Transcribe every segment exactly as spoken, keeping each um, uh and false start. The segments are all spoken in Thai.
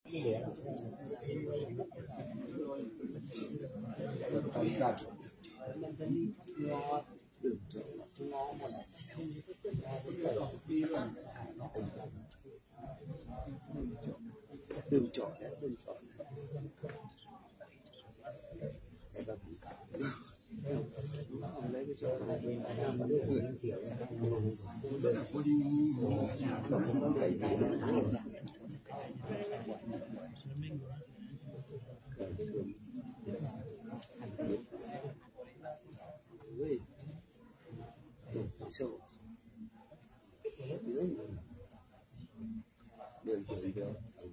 đường chọn đấy, đường chọn lấy cái chỗ này thầy sâu đường gì đó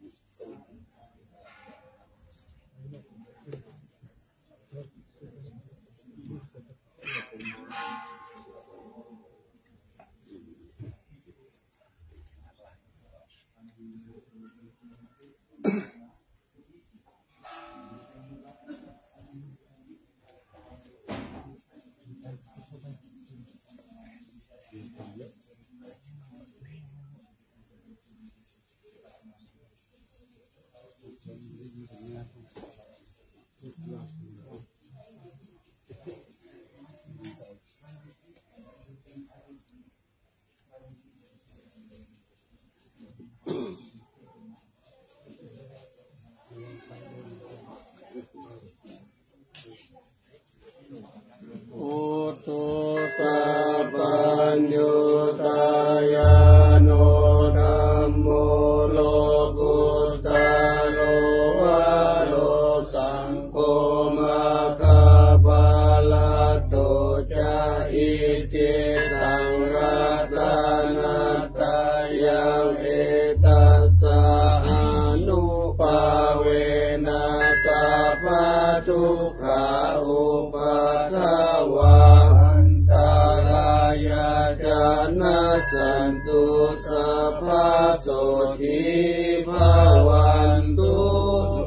สันตุสัพพะโสทิภาวันตุโต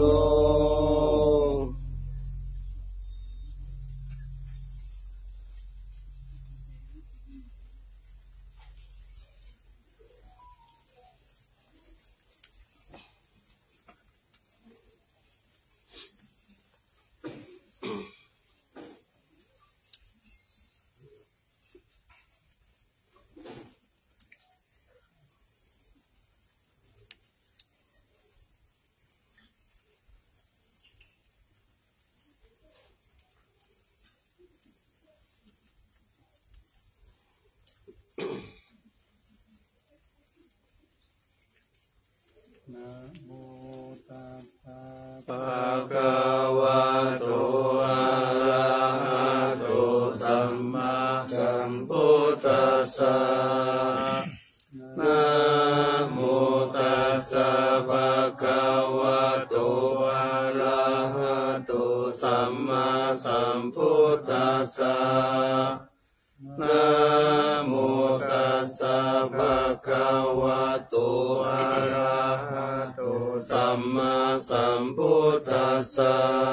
นะโมตัสสะภะคะวะโตอะระหะโตสัมมาสัมพุทธัสสะนะโมตัสสะภะคะวะโตอะระหะโตสัมมาสัมพุทธัสสะนะโมตัสสะภะคะวะโตอะระหะโตสัมมาสัมพุทธัสสะ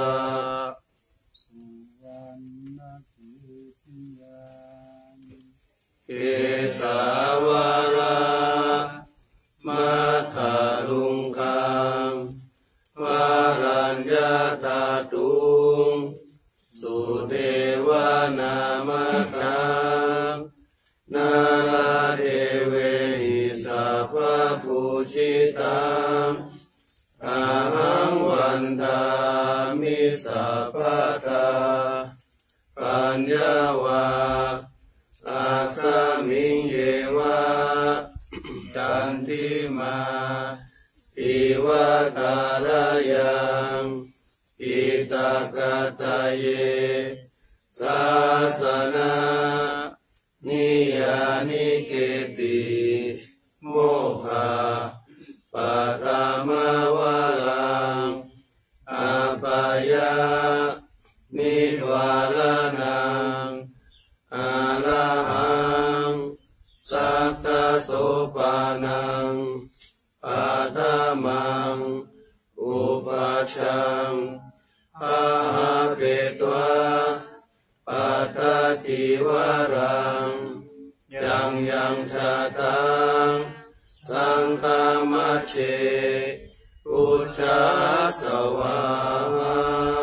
เกสาวรามัทธาลุงคังวารัญญาตาตุงสุเทวานามคังนาราเทเวหิสัพพะปูชิตังอาหังวันทามิสัพพะทาปัญญาวาอาสามิงเยวะจันติมาอิวะตารายังอิตากตะเยสาสนานิยานิเกติโมฆะปัตตมวะลังอาปายานิวาลานังอาระหังสัตตโสปานังปัตตมังอุปัชชังปะหะเปตวะปัตตติวรังยังยังชาตังสังฆมัชเชอุชาสวาหา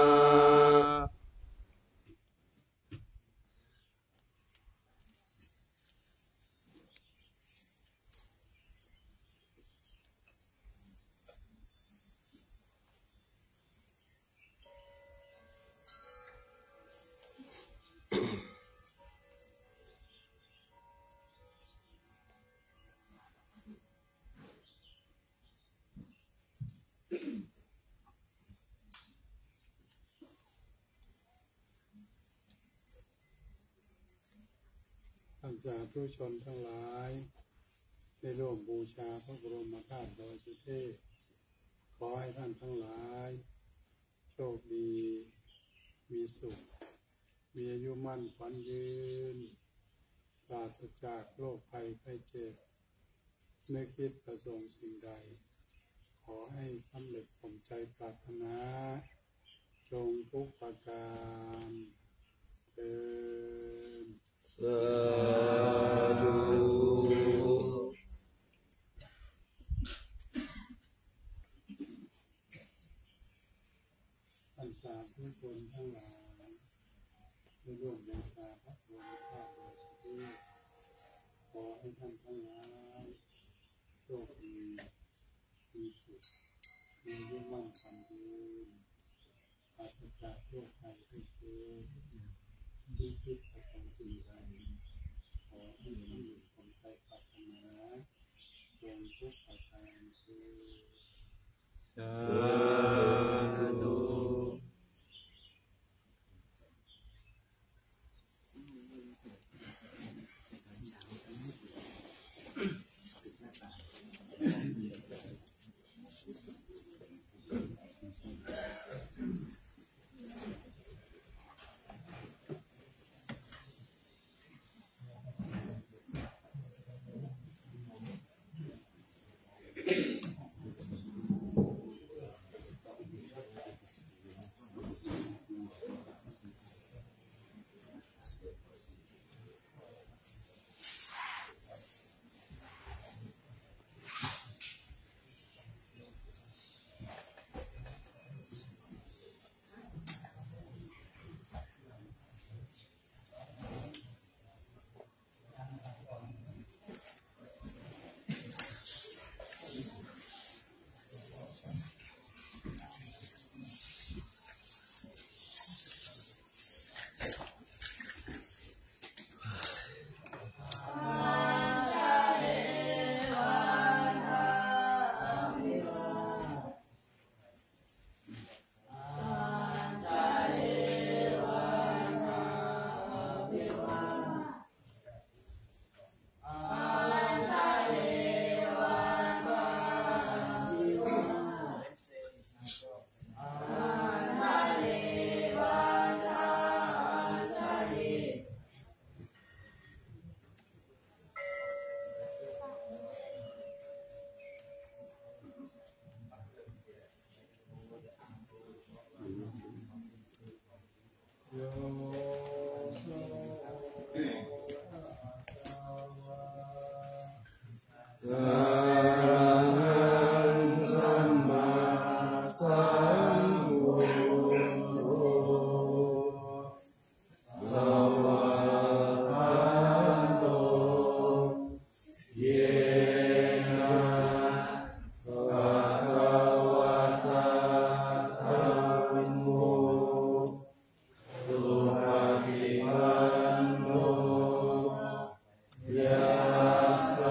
ท่านสาธุชนทั้งหลายได้ร่วมบูชาพระบรมธาตุบริสุทธิ์ขอให้ท่านทั้งหลายโชคดีมีสุขมีอายุมั่นขวัญยืนปราศจากโรคภัยไข้เจ็บนึกคิดประสงค์สิ่งใดขอให้สำเร็จสมใจปรารถนาจงทุกประการเถิดสาธุท่านสาธุชนทั้งหลายได้ร่วมบูชาพระบรมธาตุบริสุทธิ์ขอให้ท่านทั้งหลายโชคดีมีสุขมีอายุมั่นขวัญยืนปราศจากโรคภัยไข้เจ็บที่คิดประสงค์สิ่งใดขอให้สำเร็จสมใจปรารถนาจงทุกประการเถิดสาธุ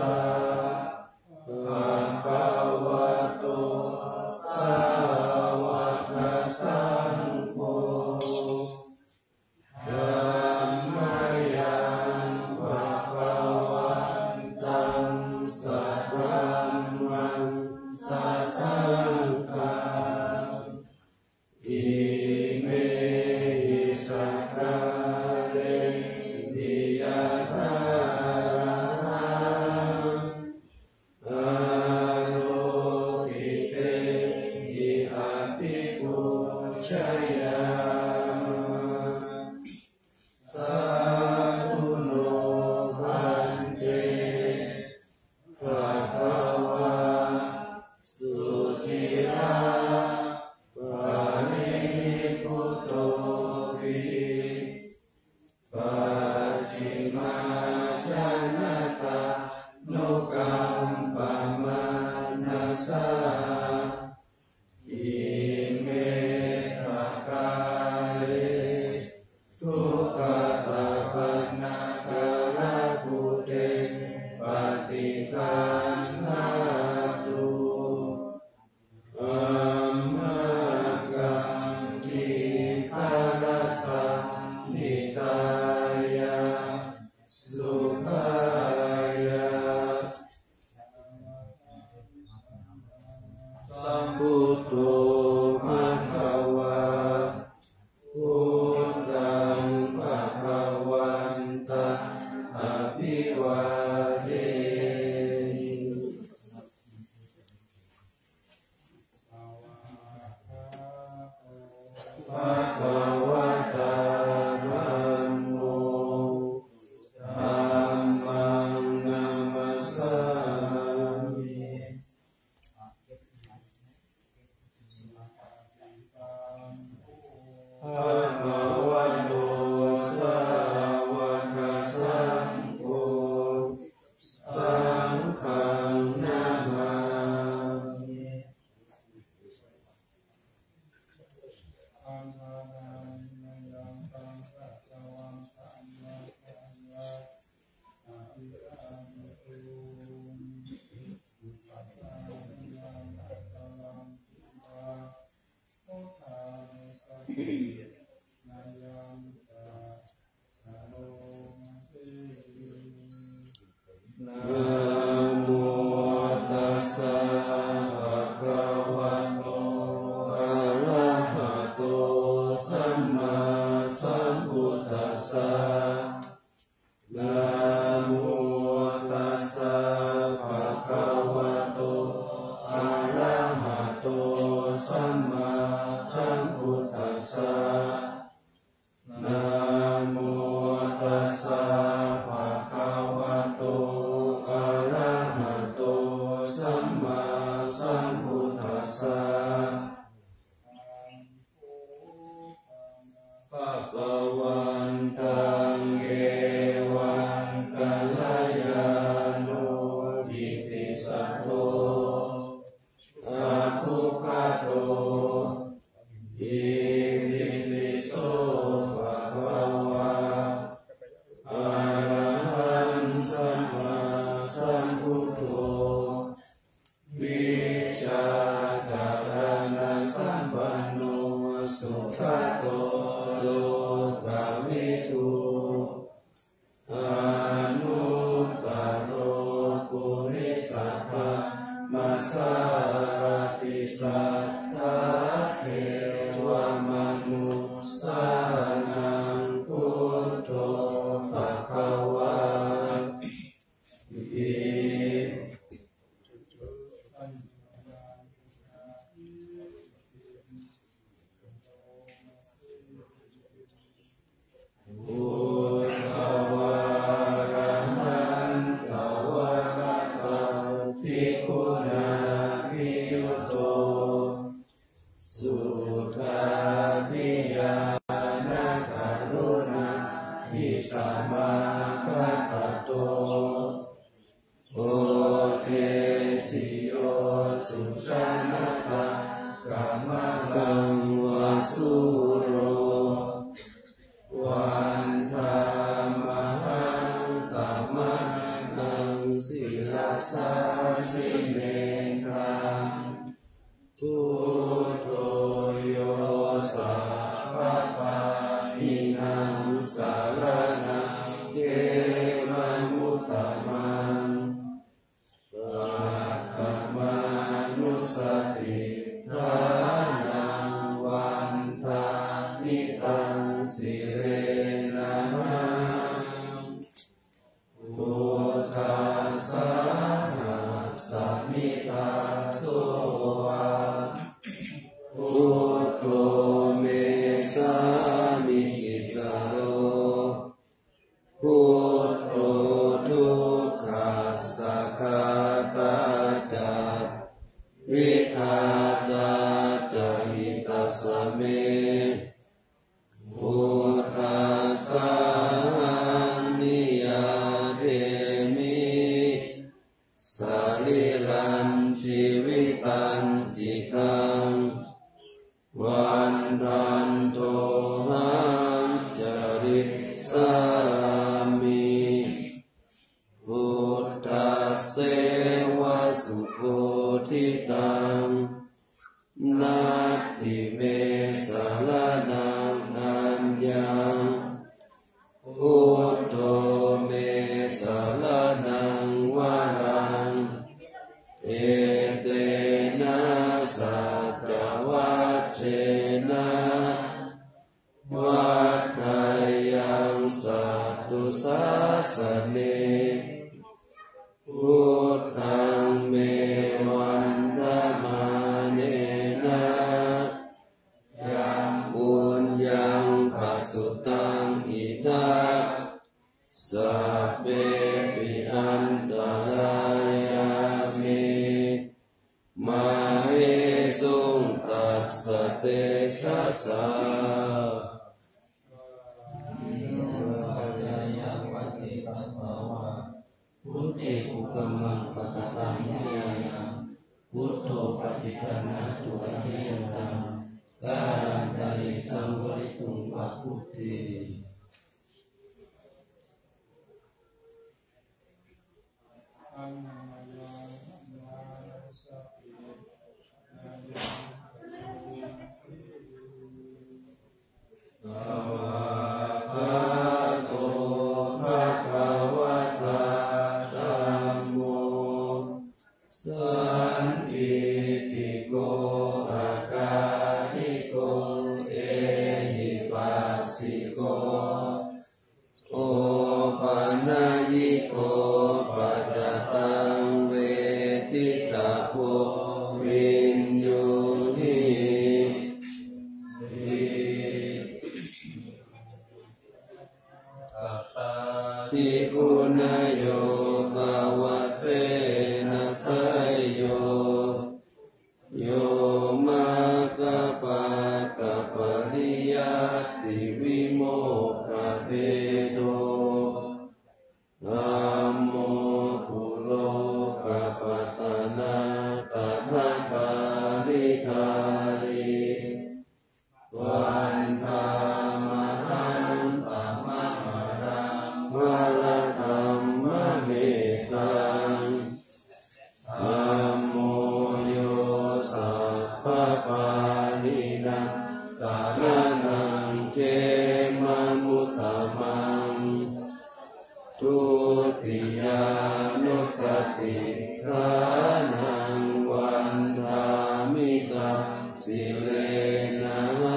สาวภะคะวะตาธัมโมธัมมังนัมมัสสามิภะคะวะโตสาวกสังโฆสังฆังนะมามินะโมตัสสะภะคะวะโตอะระหะโตสัมมาสัมพุทธัสสะนะโมตัสสะภะคะวะโตอะระหะโตสัมมาสัมพุทธัสสะนะโมตัสสะภะคะวะโตอะระหะโตสัมมาสัมพุทธัสสะภะคะวันตังเอวังกัลยาโนอิติสัทโธอะภุคโตอิติปิโสภะคะวะอะระหังสัมมาสัมพุทโธวิชาจารณะสัมปันโนสุขโตโลกวิทูอนุตตโรปุริสัทธะมัสสารติสัทธาเทวมนุสสานังพุทโธภะคะวะอิพุทธวาระหันตวะคะตาทิคุณาภิยุโตสุทธาภิญาณกรุณาภิสัมมาคัปปะโตโอเทสิโยสุจนะตะกัมมะกังวาสุโรวันธามหังกัมมะนังศิลาสาสิเมธังพุทโธโยสัพพะปานินังสารนังเขมังมุตตมังปัตตมานุสติทานังวันทานิตังสิเรนะหังพุทธัสสะสัมมิทาโสวะพุทโธเมสามิกิจจโรพุทโธทุกขัสสะคาตาจัตวิทาตาจหิตัสสะเมพุทธัสสะนิยาเทมิสาลิลันชีวิตันติกังวันทันโตหังจริสามิพุทธัสเสวะสุโคทิตังนาทิเมสารนังอัญญังพุทโธเมสารนังวารังเอเตนะสัจวัชเชนะวัฏฏายังสัตตุสัสสเนพุทธังเมวันธมาเนนะยังอุสัพเพปิอันตรายามิมาเหสุงตัสสะเตสะสะพุทธิอุปมังปะกตังนิยายังพุทโธปฏิคันหาตุอธิยันตังการันตะเอสังวริตุงวะพุทธิทิคุณโยภาวะเสนะไสโยโยมะกะปะกะปะริยัตติวิโมกขเภโตธัมโมปุโรกะปัตตนะตถาคาริคาริวันธามหันตมหารังวรธรรมเมตังธัมโมโยสัพพปานินังสารนังเขมังมุตตมังทุติยานุสติทานังวันธามิกังสิเลนะ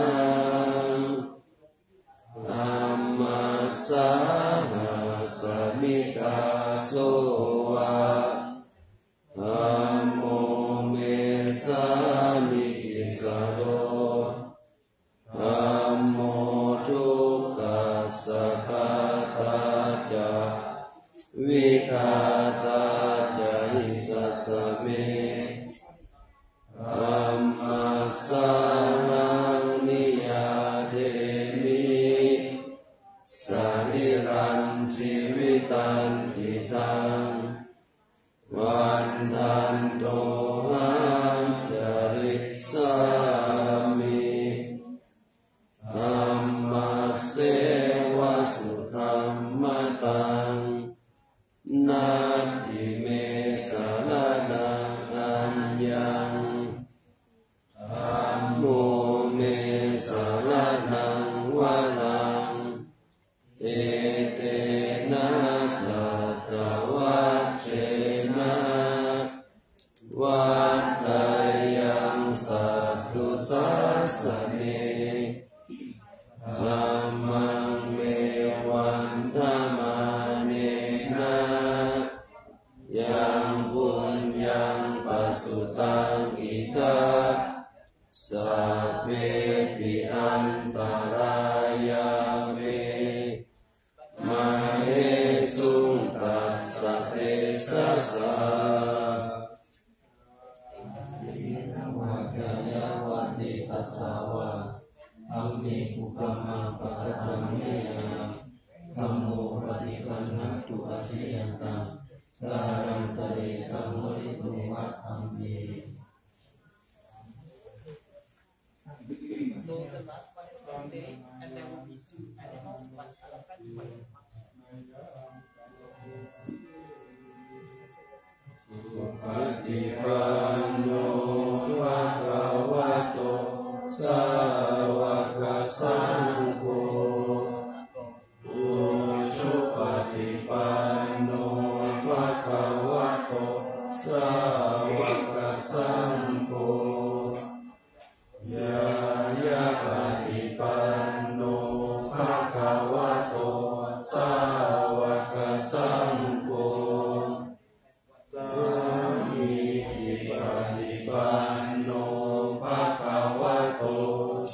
ธัมมัสสะสมิทาโสวะธัมโมเมสามิกิสโรธัมโมทุกขัสสะคาตาจาวิคาตาจาหิตัสสะเมธัมมัสสะนิยาเทมิสานิรันชีวิตันติตังวันทันโตหังจริตสามิธัมมัสเสวะสุธัมมตังนาทิเมสารนังอัญญังธัมโมเมสารนังวะลังเอเตนะสัตตวัชเชนะวัฏฏายังสัตตุสัสสะเนธัมมังเมวันธรรมาเนนะยังปุญญังปัสสุตังอิทัสสัพเพปิอันตรายามิมาเหสุงตัสสะเตสะสะวัจยาวัติตัสสะวะอัมมิอุปมังปะกตังเมยะธัมโมปฏิคันหัตตุอธิยันตังการันตะเอสังวริตุวัฏัมมิ So the last one is one day, and there will be two animals, one elephant, one monkey. สุปฏิปันโนภะคะวะโตสาวกสังโฆอุชุปฏิปันโนภะคะวะโตสาวกสังโฆยายะปฏิปันโนภะคะวะโตสาวกสังโฆสามีจิปฏิปันโนภะคะวะโตส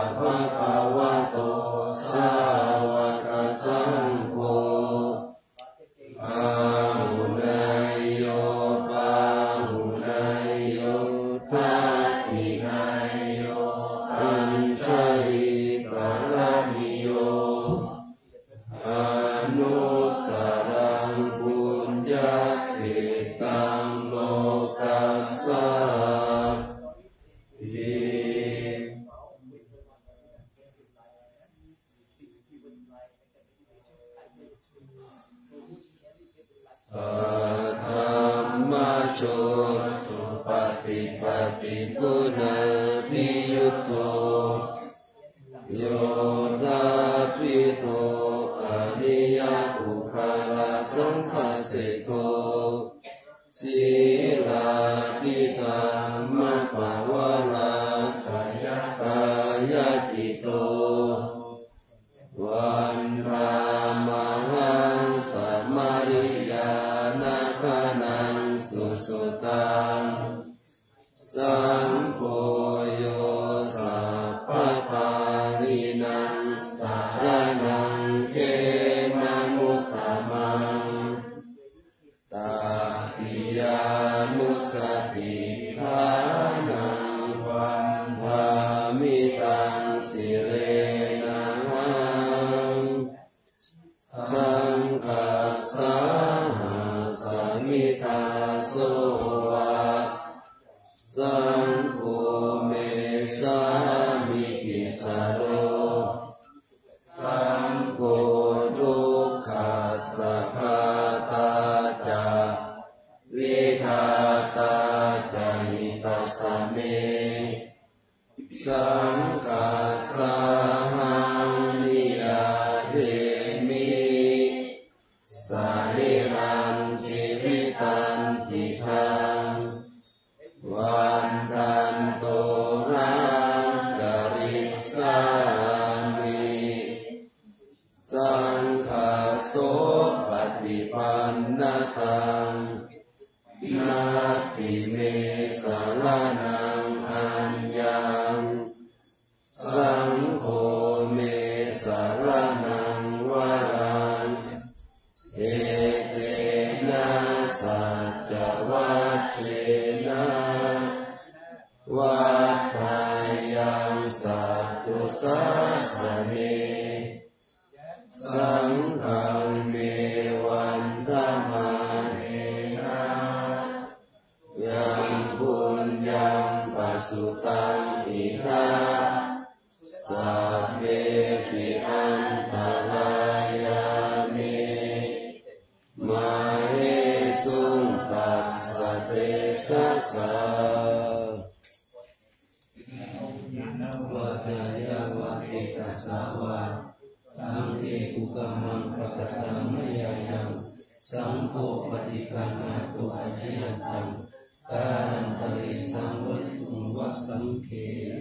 ภะคะวะโตสาวกสังโฆอาหุนายโยปาหุนายโยทัตถินายโยอัญชลีกรณิโยอนุตตรังปุญญจิตังโลกัสสะโชสุปฏิปฏิปุณาภิยุตโตโยธาภิโตอริยปุคลาสังฆเสโกศีลาภิธรรมปวาราสยกายจิตโตวันธามหังปมาริยานาคานังสุสุตังสังโฆโยสัพพปารินังสารนังเขมามุตตมังตาติยานุสติฐานังวันภามิตังสิเรนังสังฆาสาสมิทาโสวะสังโฆเมสามิกิสาโรสังโฆทุกขัสสะคาตาจาวิทาตาจาหิตัสสะเมสังฆาสาหังนิยาเทมิสาลิรันจิวิตันติทังวันทันโตรังจริสามิสังฆาโสปฏิปันนตังนาติเมสารนังอัญญังสังโฆเมสารนังวรังเอเตนะสัจวัตเถนะวัฏฐายังสัตตุสัสสะเนสังฆังเมวันธรรมาเนนะยังบุญยังปัสสุตังอิทาสัพเพปิอันตรายามิมาเหสุงตัสสะเตสะสะวัฏยาวะเกตัสสะวะสังเฆกุกมังปะกตังมยายังสังโฆปฏิปันนาโตอาจยันตังการันตะเลสังวัตุงวะสังเฆ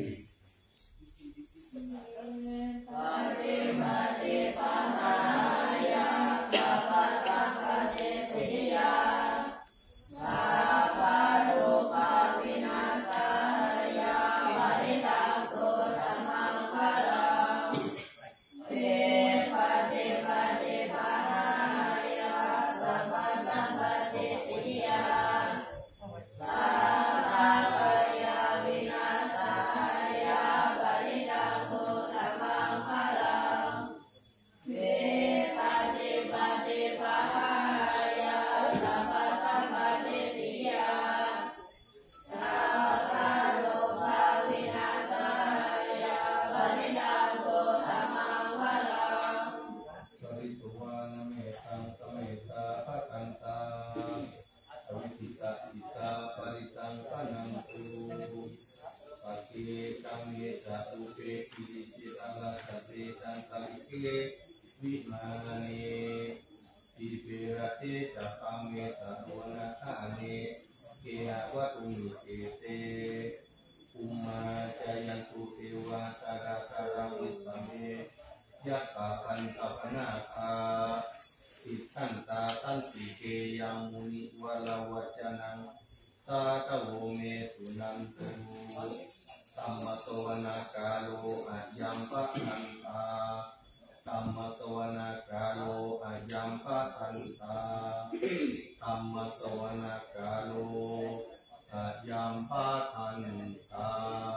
ปฏิบัติปะหายาสัพพะสัมปติสิยาสัพพะโลกวินาศายาปริตังโตธัมมังพลังเตปฏิปฏิปะหายาสัพพะสัมปติสิยาสัพพะกายาวินาศายาปริตังโตธัมมังพลังเตปฏิปฏิปะหายาสัพพะสัมปติสิยาสัพพะโลกวินาศายาปริตังโตธัมมังพลังจริตุวานะเมตังสเมตาภะกันตาอวิติตาอิตาปริตังปนังตุปะเกตังเยตะอุเปกิริจิตังลัสสะเตตังตะลิเกวิมาเนปิเประเตจะปังเมตะโวนะคาเนเกหะวะตุมิเกเตอุมมาจายันตุเทวาตาราคารังวิสัมเมยะปะปันตะปนาคาอิทันตาสันติเกยังมุนิวะลาวัจนังสาตโวเมสุนันตุสัมมโตวนากาโลอายัมปะทันตาธัมมสวนากาโลอายัมปะทันตาธัมมสวนากาโลอายัมปะทันตา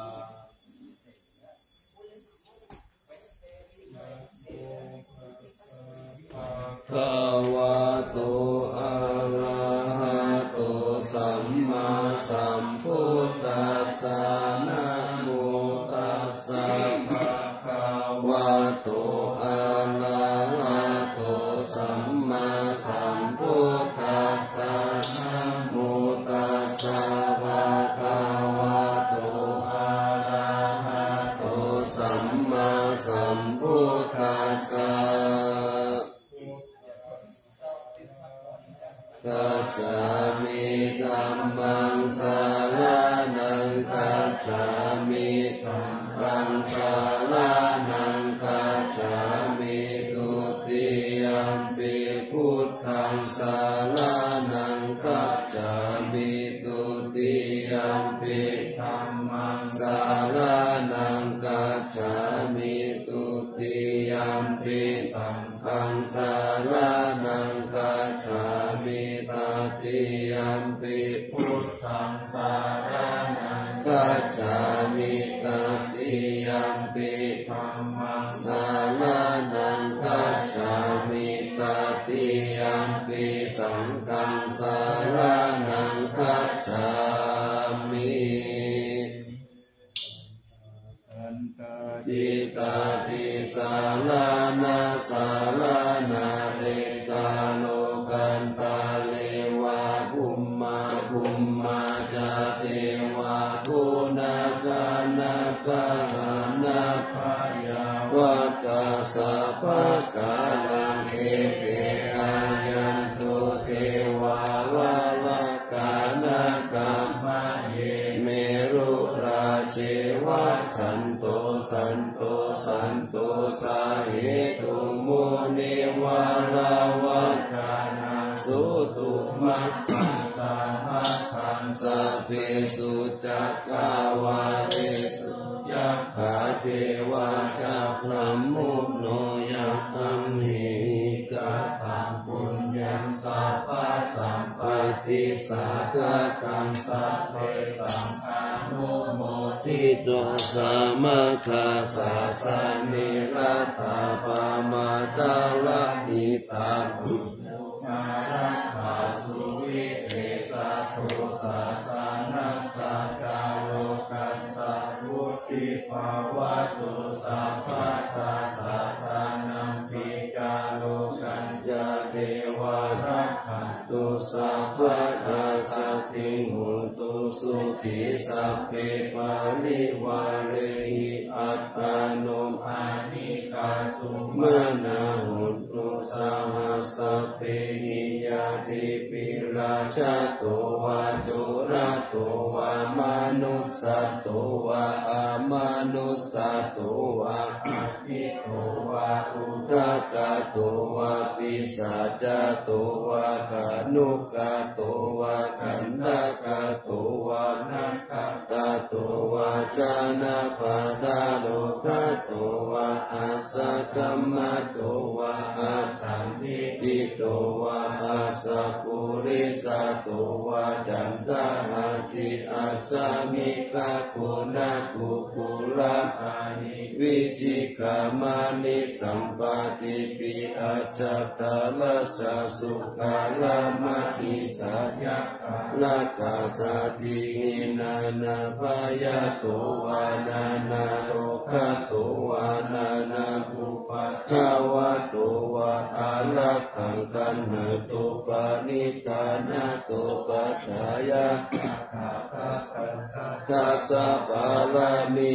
ภะวะโตอะระหะโตสัมมาสัมพุทธัสสะนะโมตัสสะภะคะวะโตอะระหะโตสัมมาสัมพุทธัสสะนะโมตัสสะภะคะวะโตอะระหะโตสัมมาสัมพุทธัสสะกัจฉามิธัมมังสรณังกัจฉามิสังฆังสรณังกัจฉามิทุติยัมปิพุทธังสรณังกัจฉามิทุติยัมปิธัมมังสรณังกัจฉามิทุติยัมปิสังฆังสรณังกัจฉามิตติยัมปิพุทธังสารนังกัจฉามิตติยัมปิธัมมังสารนังกัจฉามิตติยัมปิสังฆังสารนังกัจฉามิจิตติสารนาสารนาเอกตาโลกันตาเลวะภุมมาภุมมาจาเทวะภูนาคานาคาหานาคายาวัตตาสัพพะกาลังเอเกอายันตุเทวาวะวะกานาคัมมะเยเมรุราเชวะสันโตสันโตสันโตสาเหตุโมเนวาลาวะกานาสุตุมัคคังสามัคคังสัพเพสุจักขาวาเรสุยัคขาเทวาจักขะมุโนยัคขังหิกัปปังปุญญังสัพพะสัมปติสาคกังสัพเพตังอนุโมทิโตสามะคาสาสานิรัตตาปามาตาละอิตาปุมารักขาสุวิเศษทุสาสานัสสะกาโลกัสสะพุทธิภาวะตุสัพพะทาสาสานัมปิกาโลกัญญาเทวารักขันตุสัพพะทาสัพพิหุตุสุขิสัพเพปานิวาเรหิอัตตานุอานิกาสุมานาหุตุสหัสสะเพหิยาติปิราชาโตวาจุระโตวามนุสสะโตวาอามานุสสะโตวาอภิโตวาอุทกะโตวาปิสัจจโตวาคานุกะโตวาขันธกะโตวานัคตะโตวาจานะปะทะโลกะโตวาอาสักขมะโตวาอาสัมภิติโตวาอาสัพพุริสะโตวาจันตหะติอัสสมิกะกุณะกุกุละอานิวิสิกามานิสัมปติปิอาจัตตาลัสสะสุขาละมะอิสัยยะละกาสติหินานาภายะโตวานานาโลกะโตวานานาภูปัฏฐาวะโตวาอาลักขังกันหะโตปานิตานะโตปัฏฐายะทัสสะปารามิโย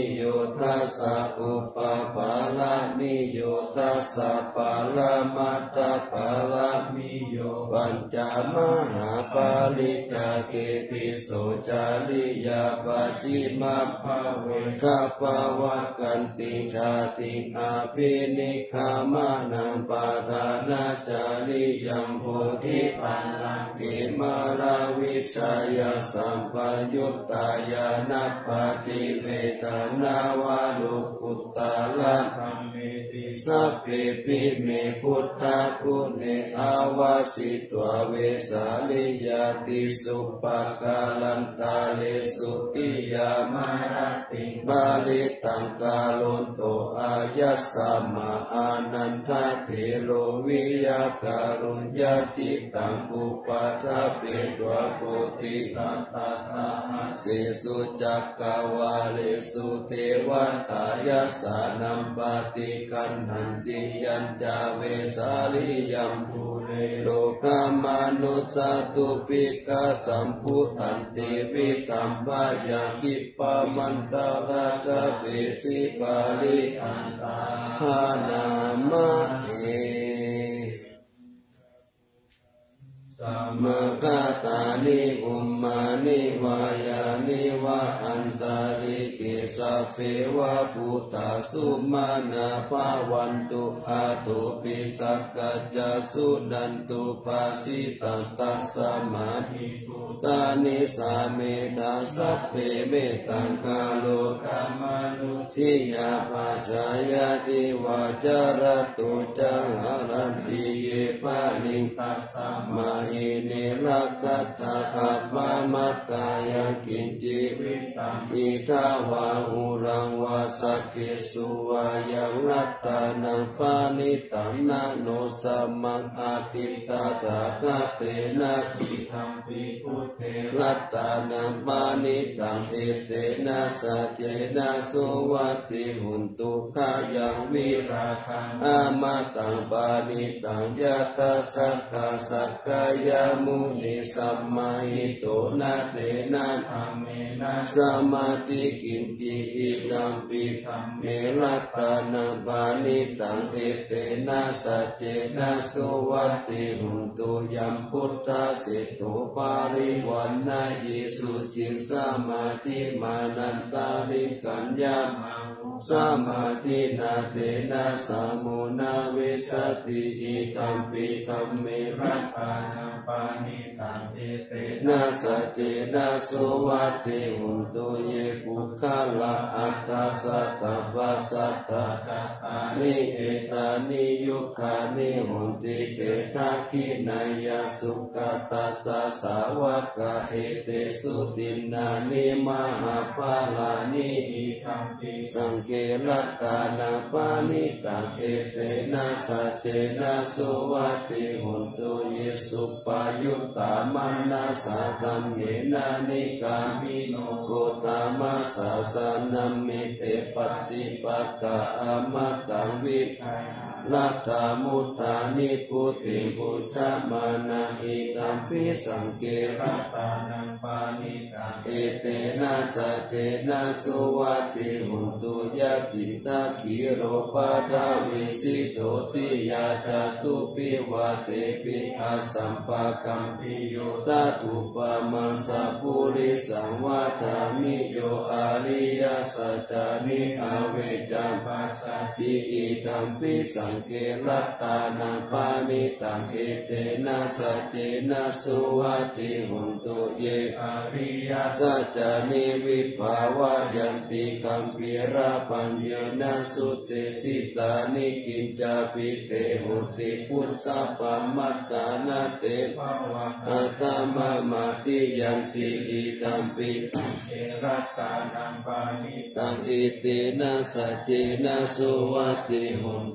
ตัสสะอุปปาละนิโยตัสสะปาละมัตตปาละมิโยปัญจมหาปาลิกาเกติโสจาริยาปัจฉิมาภาเวทะปาวะกันติชาติอาภินิคามานังปาทานาจาริยังโพธิปัลลังเกมาราวิสายสัมปยุตตายานัปปติเวทนาวาลุกุตตาละสัพเพปิเมพุทธะคุณเนอาวาสิตวเวสาลิยาติสุปกาลันตาเลสุติยามารติบาลิตังกาลนโตอายัสสะมาอานันทเถโลวิยาการุญญาติตังอุปัฏฐะเปตวโพธิสัตตาสาเสสุจักกวาเลสุเทวตายัสสะนัมปติกันหันติยัญจาเวสาลิยัมปุเรโลกามนุสาตุปิกาสัมพุตันติวิตัมปะยังกิปปมันตาราชเวสิปาลิอันตาหานามะเอสัมมกตานิอุมมานิวายานิวะอันตาลิกิสัพเพวะปุตตาสุมาณาภาวันตุอาตุปิสักกัจจสุนันตุปัสสิตังตัสสะมาภิปุตตานิสาเมธาสัพเพเมตังกาโลกัมมนุสิยาภาษายาติวาจารตุจังหารันติเยปะนิตัสสะมาหิเนรักตาอัปปะมัตตายังกินจิวิตังอิทาวาหุรังวาสักเกสุวายังรัตตานังปานิตังนาโนสัมมังอาติตาตากะเตนะปิธัมปิพุทเทรัตตานังปานิตังเอเตนะสัจเจนะสุวัติหุนตุขะยังวิราคังอามาตังปานิตังยะตัสสะกะสักกายามุนิสัมมาหิโตนะเตนะธัมเมนะสมาธิกินติอิตัมปิธัมเมรัตตานังปานิตังเอเตนะสัจเจนะสุวัติหุนตุยัมพุทธะสิตุปาริวันนายิสุจิตสมาธิมานันตาริกัญญามังสมาธินาเตนะสามุนาเวสติอิตัมปิธัมเมรัตตานังปานิตังเอเตนะสัจเจนะสุวัติหุนตุเยปุคละอัตตาสัตตปัสสัตตะกัตตานิเอตานิยุคานิหุนติเตทะขินายาสุขตัสสะสาวกะเอเตสุตินานิมหาภาลานิอิธัมปิสังเกรัตตานาปานิตังเอเตนะสัจเจนะสุวัติหุนตุเยสุปายุตตามันนาสาตัมเยนานิกามิโนโกตามัสสะสานัมมิเตปฏิปัตตาอามัตตังวิลัทธามุทธานิพุติปุจจามานะอิตัมปิสังเกรัตตานังปานิตังเอเตนะสัจเจนะสุวัติหุนตุยะกิตากิโรปาทาวิสิโตสิยาจตุปิวะเตปิอาสัมปะกัมปิโยตาตุปะมัสสะปุริสังวาทามิโยอาริยสัจจานิอเวจัมปัสสติอิตัมปิสังเกรัตตานังปานิตังเอเตนะสัจเจนะสุวัติหุนตุเยอาริยสัจจานิวิภาวะยันติคัมภิราปัญญนะสุเตจิตานิกินจาปิเตหุติพุทธะปัมมัตตานาเตภวะอัตตมะมาติยันติอิตัมปิสังเกรัตตานังปานิตังเอเตนะสัจเจนะสุวัติหุนตุสั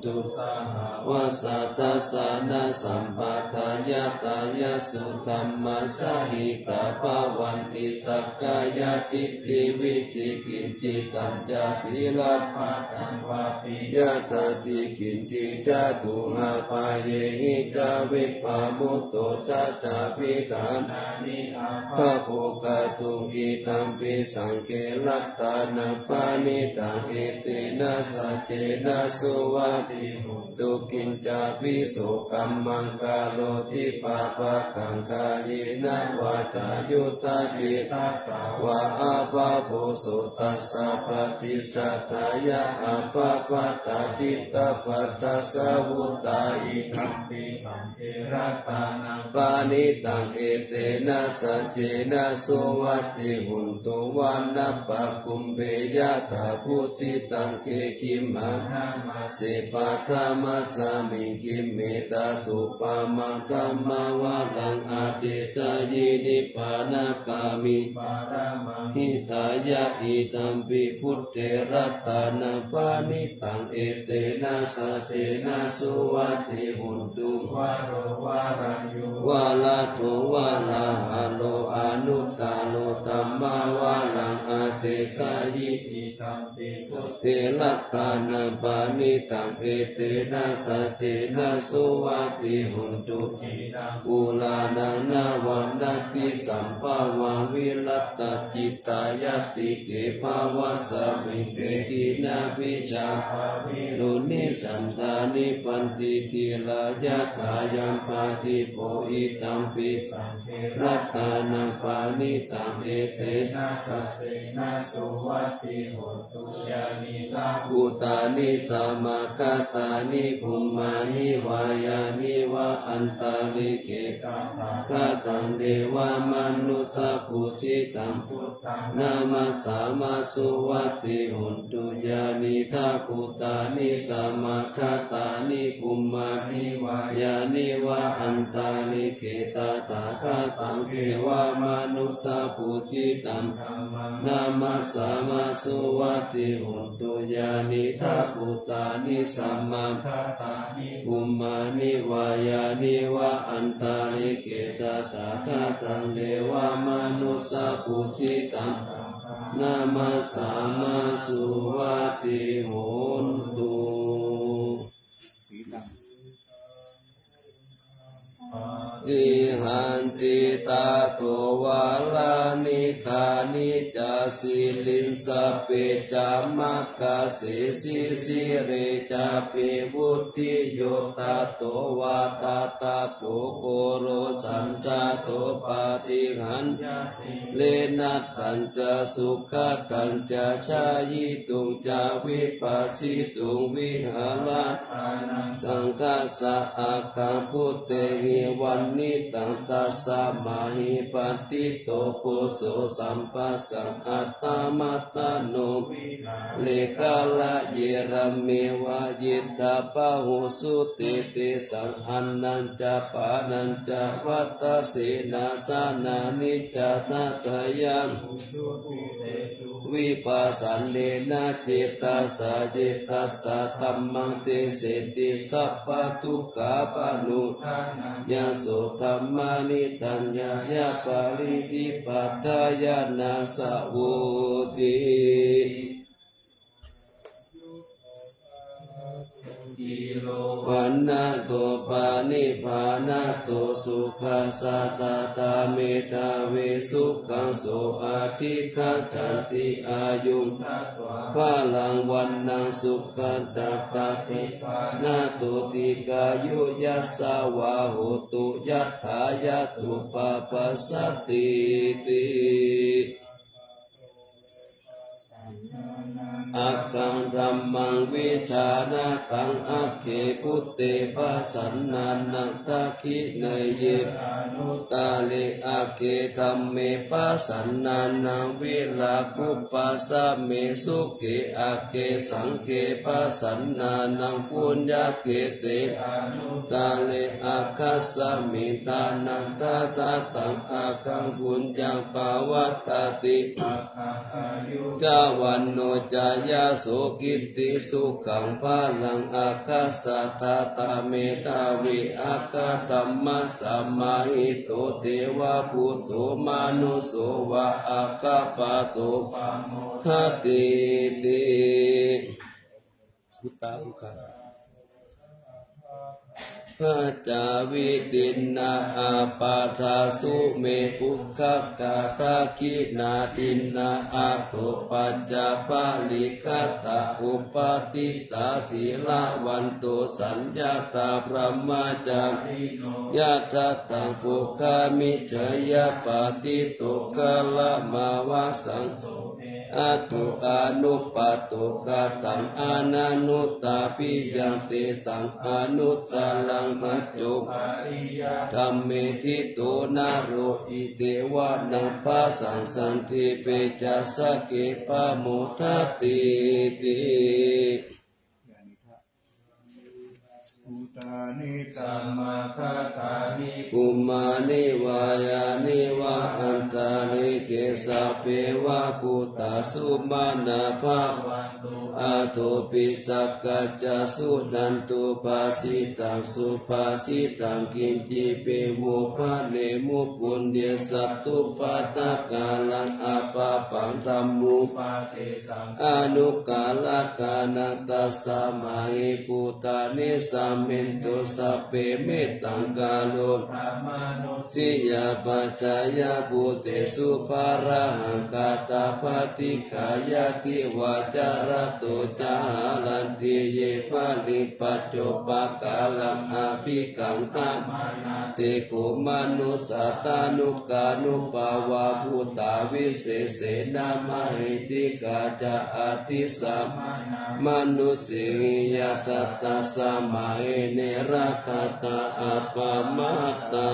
วะสัทธัสสะนะสัมปทายะตายะสุธรรมัสสะหิกาภวันติสักกายทิฏฐิวิจิกิจจิตัญญาศีลปัตตังวาปิยะตติกินติจตุหะปะเยหิจาวิปามุตโตจัตตาปิฐานานิอาภะโภคตุงอิตัมปิสังเกลัตตานะปานิตังเอเตนะสัจเจนะสุวัติตุกินจาปิโสกัมมังกาโลติปาปะกังกายนะวาจายุตติตัสสะวะอาภะโพสุตัสสะปฏิสัทธายะอาภะปัตตติตาปัตตะสะวุตตาอิทัมปิสังเกรัตตานังปานิตังเอเตนะสัจเจนะสุวัติหุนตุวันนะปะคุมเบยะตาภูสิตังเกกิมะนามาเสปัทามัสสามิกิเมตาตุปามากัมมาวะลังอาเตสยินิปานาคามิปารามหิตายะอิตัมปิพุทเทรัตตานาปานิตังเอเตนะสัจเจนะสุวัติหุนตุวะโรวะรัญโยวะลาโทวะลาหะโลอนุตตาโลตัมมาวะลังอาเตสยิอิตัมปิพุทเทรัตตานาปานิตังเอเตนะสัจเจนะสุวัติหุนตุอุลานังนาวันนัตติสัมภาวะวิรัตตจิตตายติเกภาวะสมิเกกินาภิจาภาวิรุนิสันตานิปันติกิลายะกายัมปาติโพอิตัมปิสังเกรัตตานาปานิตังเอเตนะสัจเจนะสุวัติโหตุยานิลาภูตานิสัมมาคตานิภูมานิวายานิวะอันตาลิเกตังคตังเดวามนุสะปุจิตังพุทธังนามัสสามาสุวัติหุนตุยานิทาภูตานิสัมมาคตานิภูมานิวายานิวะอันตาลิเกตตาคตังเทวามนุสะปุจิตังนามัสสามาสุวัติหุนตุยานิทาภูตานิสัมมาคตานิภูมานิวายานิวะอันตาลิเกตตาคตังเทวามนุสะปุจิตังนามัสสามาสุวัติหุนตุอิหันติตาโตวาลานิคานิจาสิลินสเปจามัคคาเสสิสิเรจาปิวุติโยตาโตวาตาตาโปโคโรสัญจาโตปาติหันเลนะตัญจสุขตัญจชายิตุงจาวิปัสสิตุงวิหารัตสังฆสะอาคาพุตเตหิวันนิตังตัสสะมาหิปัตติโตโพโสสัมปัสสังอัตตมัตตโนเลกาละเยระเมวะยิตตาปะหุสุติติสังอันนันจะปานันจะวัตตสีนาสานานิจตัตยังวิปัสสันเนนะจิตตัสสะจิตตัสสะธัมมังเตเสติสัพพทุกขาปะนุยะโสธัมมานิตัญญายะปาริติปัฏฐายานาสะโวติวันนะโตปานิพานะโตสุขัสสะตาตาเมตาเวสุขังโสอาทิคัตติอายุพาลังวันนังสุขันตตาปินาโตติกายุยัสสาวาโหตุยัตถายะตุปะปัสสติติอักขังธัมมังวิชานะตังอัคเขพุตเตภะสันนันนังทักขิเนยเยนุตาเลอัคเขธัมเมภะสันนันนังวิลาคุปปัสสะเมสุเกอัคเขสังเขภะสันนันนังปุญญาเกเตตาเลอัคคัสสะเมตานังตาตาตังอาคังปุญญังปาวัตติจาวันโนจายายาสุกิติสุขังพลังอาคาสัทธาตาเมตาวิอาคาตัมมัสสามาหิโตเทวะพุทโธมานุโสวะอาคาปะโตปะโมทติติสุตตะอุคาพระจาวิตินนาอาปาทาสุเมปุคคกาตาคินาตินนาอาโตปัจจาปาลิกาตาอุปาติตาศีลาวันโตสัญญาตาพระมาจาริยะทัตตังปุคามิจยาปฏิโตกาลมาวาสังอาตุอานุปาตุกาตังอานานุตาปิยังเตสังอานุสาลังปัจจุปาริยาธัมเมทิโตนาโรอิเตวะนังปัสสังสันติเปจัสสะเกปะโมทัตติติอุตานิสัมมาคาตานิกุมานิวายานิวะอันตานิเกสะเปวะปุตตะสุมาณภาวันตุอาโตปิสักกัจจสุนันตุปาสิตังสุภาสิตังกินจิเปโวภะเนมุปุญญสัตตุปัตตะกาลังอาปาปังธัมมุปาเตสังอนุกาลกานัตตัสสะมะหิปุตตานิสัมมินตุสัพเพเมตตังกาโลภะมานุสิยาปัจจายาภูเตสุภาระหังกาตาปฏิกายติวาจารโตจาลันติเยภาลิปัจจุปกาลังอาภิกังตามานาเตโกมนุสาตานุกานุปาวาภูตาวิเศษเสนามหิติกาจาอาทิสัมมนุสิยาตตัสสะมาเนราคาตาอัปปมาตา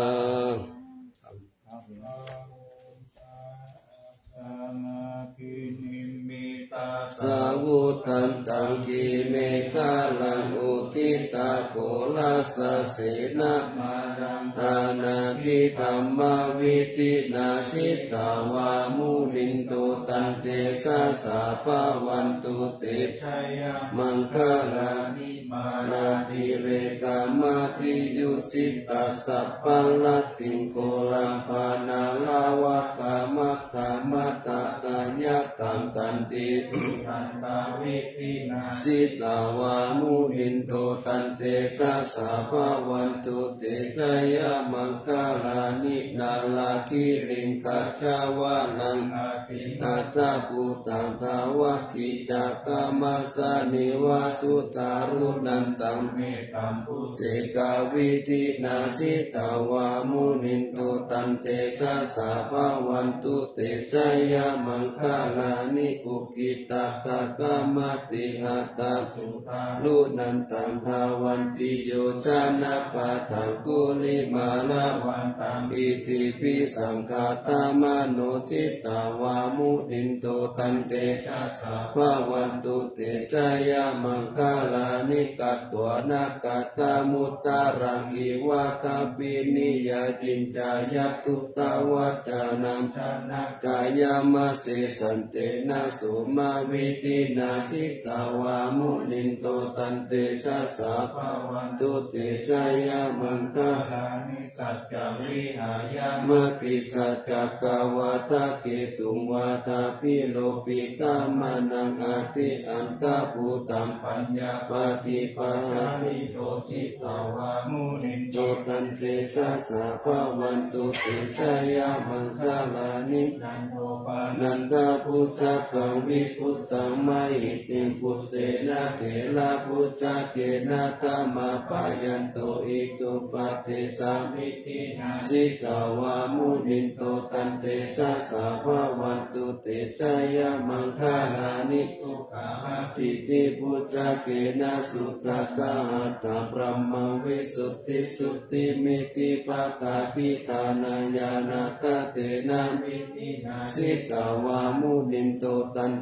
สาวุตันตังกีเมฆาลังอุทิตาโคลาสเสนามารังอานาทิธรรมวิตินาสิตาวามุลินโตตันเตสาสาภาวันตุเตชัยมังคลานิมานาติเรกามาปิยุสิตัสสะปัลลติงโกลัมปานาลาวะกามะกามะตะกายะกัมกันติสุตันตาวิธินาสิตาวามุนินโตตันเตสะสะภาวันตุเตชยมังคลานินาลาคิริงกัจจาวานังอาภินาทาปุตตะทาวะกิจักามาสานิวาสุตารุนันตังเมตัมปุเสกาวิธินาสิตาวามุนินโตตันเตสะสะภาวันตุเตชยมังคลานิอุกิตะกะกามติหัตตาสุตาลุนันตังภาวันติโยชนะปะทังกุลิมาลาวันตังอิติปิสังฆาตามโนสิตาวามุนินโตตันเตชะสะภาวันตุเตชยมังคลานิกัตตวนากัตตามุตตารังอิวะคาปินิยาจินจายตุตาวัจานังชนะกายมาเสสันเตนะสุมาวิตินาสิตาวามุนินโตตันเตชะสะภาวันตุเตชยมังคลานิสัจจวิหายามติสัจจกาวาตาเกตุงวาตาปิโลปิตามานังอาติอันตาภูตัมปัญญาปฏิปะหะติโตทิตาวามุนินโตตันเตชะสะภาวันตุเตชยมังคลานินันโตปานันตาพุทธกังวิพุตตังไมหิติพุตเตนะเถระพุทธเกนะธรรมปายันโตอิตุปะเตสามิตินาสิตาวามุนินโตตันเตสะสะภาวันตุเตชยมังคลานิทุกขาติติพุทธเกนะสุตตะหัตถะพรหมวิสุทธิสุทธิมิติภะคาปิตานายานาคเตนะมิตินาสิตาวามุนินโตตันเตสะ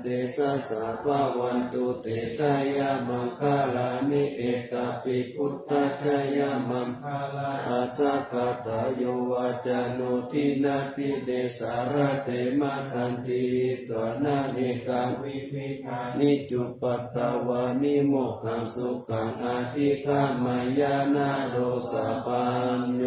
สะภะวันตุเตชะยะมังคลานิเอตปิพุทธชยะมังคลาอัตถคตาโยวาจโนทินาทิเดสารเตมะตันติตวนานิกังวิภิกานิจุปัตตวานิโมกขังสุขังอาทิฆามายานาโดสะปัญโย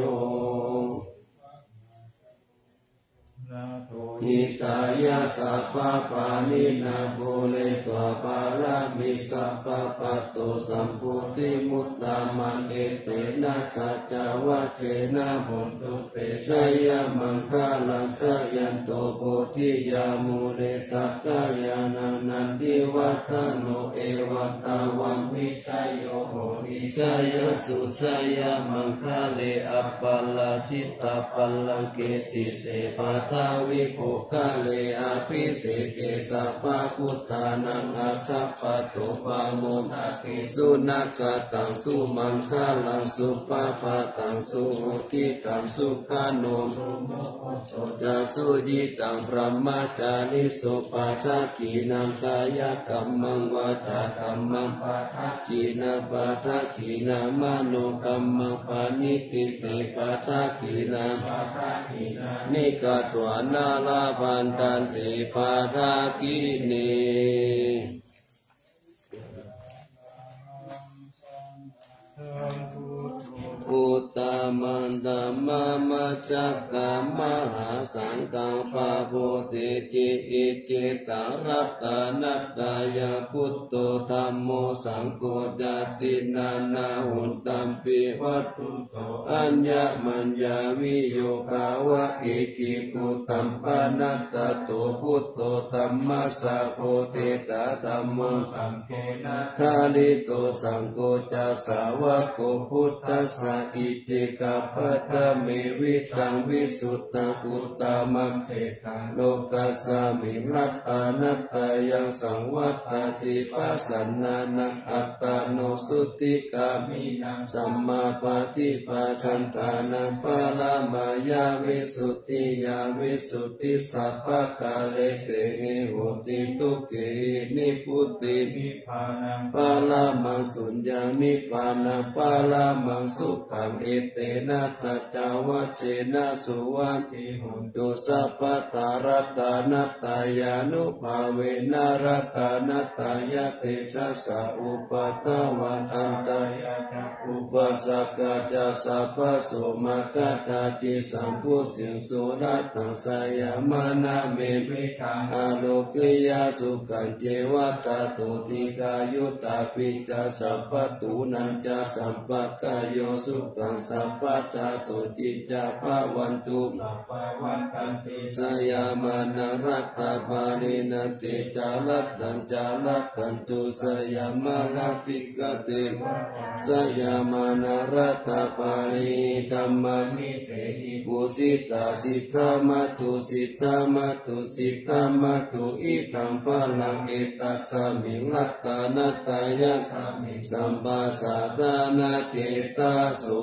หิตายาสัพพะปานินาโบเลตัวปารามิสัพพะปัตโตสัมพุทธิมุตตามันเอเตนะสัจจวัชเชนะบุตตุเปสยามังคลังสยันโตโพธิยามูเลสักกายานันนันติวัฒโนเอวัตตาวังวิสัยโยโหติสยสุสยามังคเลอัปปลาสิตาปัลลังเกสิเสปะทาวิโภคเลอภิเสเกสัพพะพุทธานังอัตถปะโตปะโมทัติสุนักตังสุมังคลังสุปะปะตังสุทิตังสุขโนจะสุจิตังพระมจานิสุปะทักขีนังกายกัมมังวาจากัมมังปะทักขีนาปะทักขีนามโนกัมมังปานิติติปะทักขีนาปะทักขีนานิกาตัวนาลาพันตันติปาทากินีอุตตมันธรรมมัจจกัมมหาสังฆังปะโพธิจิอิจิตารัตตนัตตายาพุทโตธัมโมสังโฆจตินานาหุนตัมปิวัตถุโตอัญญมัญญาวิโยภาวะอิจิปุตตัมปนัตตโตพุทโตธัมมัสสะโพธิตาธัมโมสังโฆนาคาลิโตสังโฆจัสสาวะโกพุทธัสสะอิติกาภัตตเมวิตังวิสุตตังอุตตมังเสตังโลกัสสามิรัตตานัตตายังสังวัตติปัสสนานังอัตตาโนสุติกามินังสัมมาปฏิปัสสันตานังปะละมายาวิสุทธิยาวิสุทธิสัพพะกาเลเสหิโหติทุกขินิพุตตินิพพานังปะละมังสุญญานิพพานังปะละมังสุขังเอเตนะสัจจวัชเชนะสุวัมติหุนตุสัพพะตารัตตานัตตายานุภาเวนะรัตตานัตตายะเตชะสะอุปะทวะอันตายะจักอุปสักกะจะสัพพะโสมะกะจาจิสัมพุสิงสุรัตตังสยามนาเมวิตังอโลกิยาสุขันเจวะตาตุติกายุตาปิจะสัพพะตูนันจะสัมปะกายโยสุขังสัพพะตาสุจิจะภาวันตุสัพพะวันตันติสยามานารัตตาปารินติจารัตตัญจารัตตันตุสยามานาติกติสยามานารัตตาปาริธัมมามิเสหิปุสิตาสิทธามัตุสิทธามัตุสิทธามัตุอิทังพลังเอตัสสะมิรัตตานัตตายะสัมปะสะทานาเตตาโส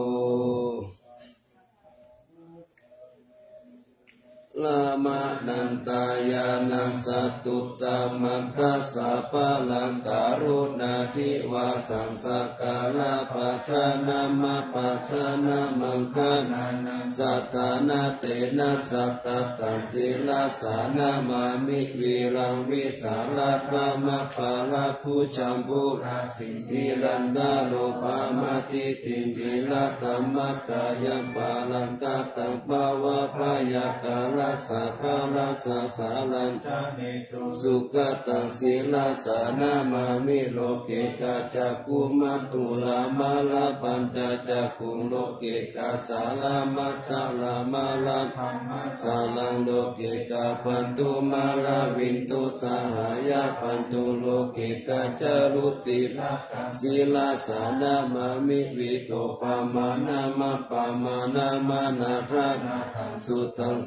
ลามานันตายานัสสัตตุตามันตัสสะปะลังการุณาธิวาสังสักกาลาปัสสนามะปัสสนามังคนานังสัตตานาเตนะสัตตตังศิลาสานามามิวิรังวิสาลตามะปาลาภูชัมบุราสิทิรันดาโลภามาติตินทิละตัมมะกายังปาลังกาตังภาวะพยากาลสัพพะลาสะสาลังสุขตังศีลาสานามามิโลเกกาจักกุมัตตุลามาลาปัญจจักกุโลเกกาสาลามัจจาลามาลาธรรมสาลังโลเกกาปันตุมาลาวินตุสหายาปันตุโลเกกาจารุติศีลาสานามามิวิโตปามานามาปามานามานาทาสุตังสุสุ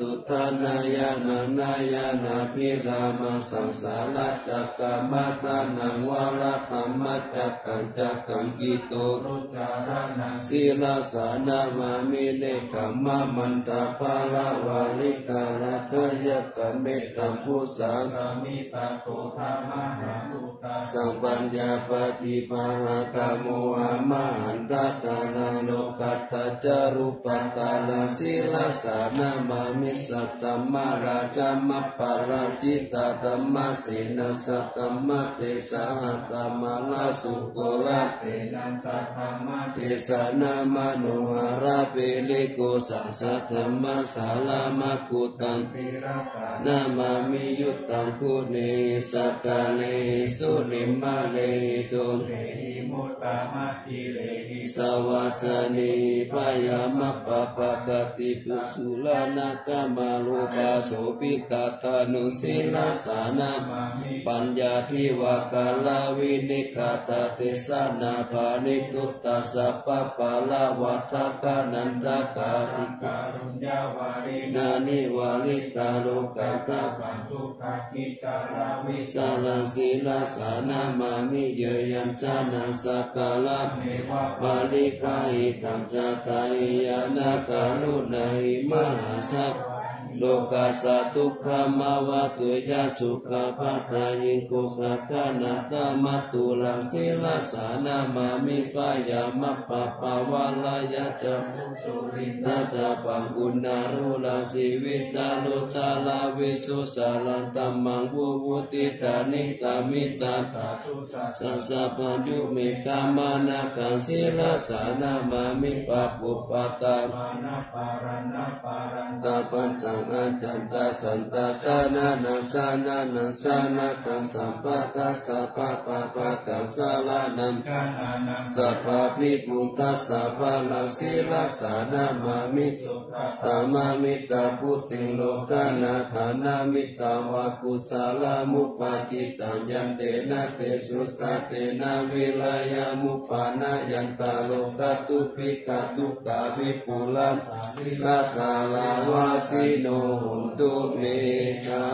สุทธานายานานายานาภิรามาสังสาราจักกามัตตานังวาระธรรมจักกังจักกังกิโตรุจารนังศีลาสานามามิเนกัมมะมันตาภาลาวาลิกาลาทยกัมเมตัมพุสังสมิตาโตธรรมะหังอุตาสัมปัญญาปฏิภาหะกาโมหะมหันตตานังโลกัตตะจารุปตานังศีลาสานามามิสัตตมะราชามัปปะราชิตาธัมมะเสนาสัตตมะเตสะหะตมะลาสุโกระเสนังสัตตมะเตสะนามโนหะระเปลิโกสัสสะธัมมะสาลามะกุตังศีลาสานามามิยุตตังคุเนสักกะเลสุนิมะเลตุเสหิมุตตะมัคคิเลหิสวาสนีปยามะปะปะกติปุสุลานะกะมาโลปาโสปิตาตานุศีลาสานามามิปัญญาทิวากาลาวินิกาตาเทสานาภานิตุตตาสัพพะปะลาวัฏกานันตาการุการุญญาวารินานิวาริตาโลกาตาปันทุกาคิสาราวิสาลังศีลาสานามามิเยยัญจานาสัพพะลาเมวะปาลิกาหิตังจาตายยานาการุณาหิมหาสัพโลกาสัตทุกขมาวะตุยะสุขภัตตายิงกุขะกานาตามัตตุลังศีลาสานามามิปายามะปะปะวะลายะจะมุสุรินตะปังกุณารุลาสิวิจารุชาลาวิสุสาลันตัมมังวุวุติตานิกามิตาสาธุสัสสะปัญญุเมกามานะกังศีลาสานามามิปะปุปปะตามานะปารันนะปารันตาปัญจังอาจันตาสันตาสานานาสานานาสานาตังสัมปะตาสัพพะปะปะตังสาลานังกานานังสัพพะปิปุตตะสัพพะลาศีลาสานามามิสุตามามิตาพุติโลกานาธานามิตาวะกุสาลามุปาจิตังยันเตนะเตสุสัตเตนะวิลายามุปานายันตาโลกตุปิกตุกาวิปุลัสสาลิลาคาลาวาสิโนหุนตุเมธา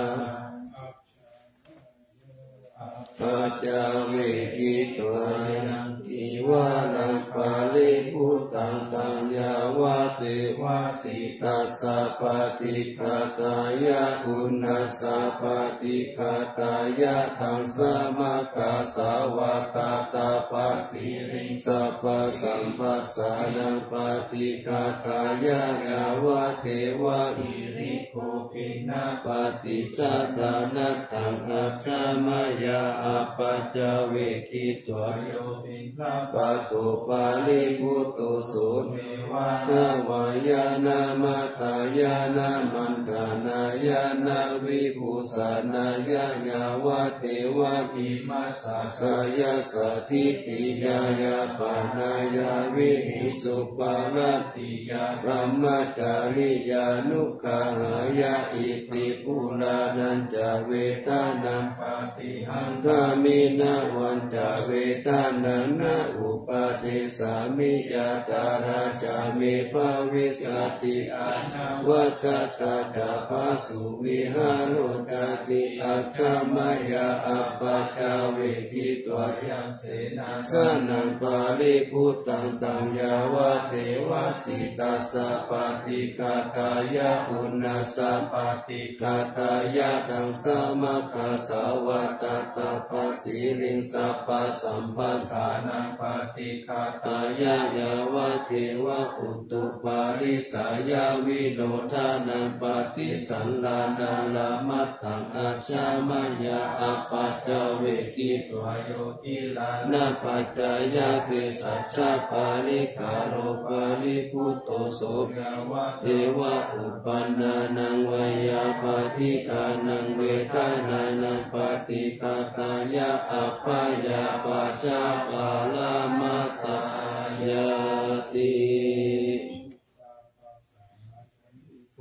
ปัจจเวกิตวายังทิวานังปาลิพุตังตัญญาวะเตวะสิตัสสะปฏิฆาตายะอุณัสสะปฏิฆาตายะตังสมะกาสาวะตาตาปัสสิริงสัพพะสัมปัสสานังปฏิฆาตายะยาวะเทวะอิริโคปินะปฏิจจตานัตถังอัจฉมยาอปัจจเวกิตวโยปินะปะโตปาลิพุตโตสุเมวะทวายานามาตายานามันตานายานาวิภูสานายายาวะเทวะปิมัสสะกายาสัทธิติยายาปานายาวิหิสุปาลติยาพรหมจาริยานุกาหายาอิติปุลานันจเวทานังปฏิหังคามินาวันจเวทานันนาอุปาเทสามิยาตาราจามิภาวิสติอานาวัจตาตาภาสุวิหารุตติอัคขมยาอปัจจเวกิตวยังเสนาสนังปาลิพุตตังตังยาวะเทวสิตัสสะปฏิฆาตายะอุณัสสะปฏิฆาตายะตังสมะคาสาวะตาตาปัสสิริงสัพพะสัมปัสสานังปฏิฆาตายะยาวะเทวะอุตุปาริสายาวิโนทานังปฏิสันลานังลามัตตังอาชามายาอปัจจเวกิตวโยติลานาปัจจายาเปสัจจปาลิกาโรปาลิพุตโตโสภาวะเทวะอุปันนานังวายาปฏิฆานังเวทานานังปฏิฆาตายะอัปปายาปัจจปาลามัตตายาติ ภุค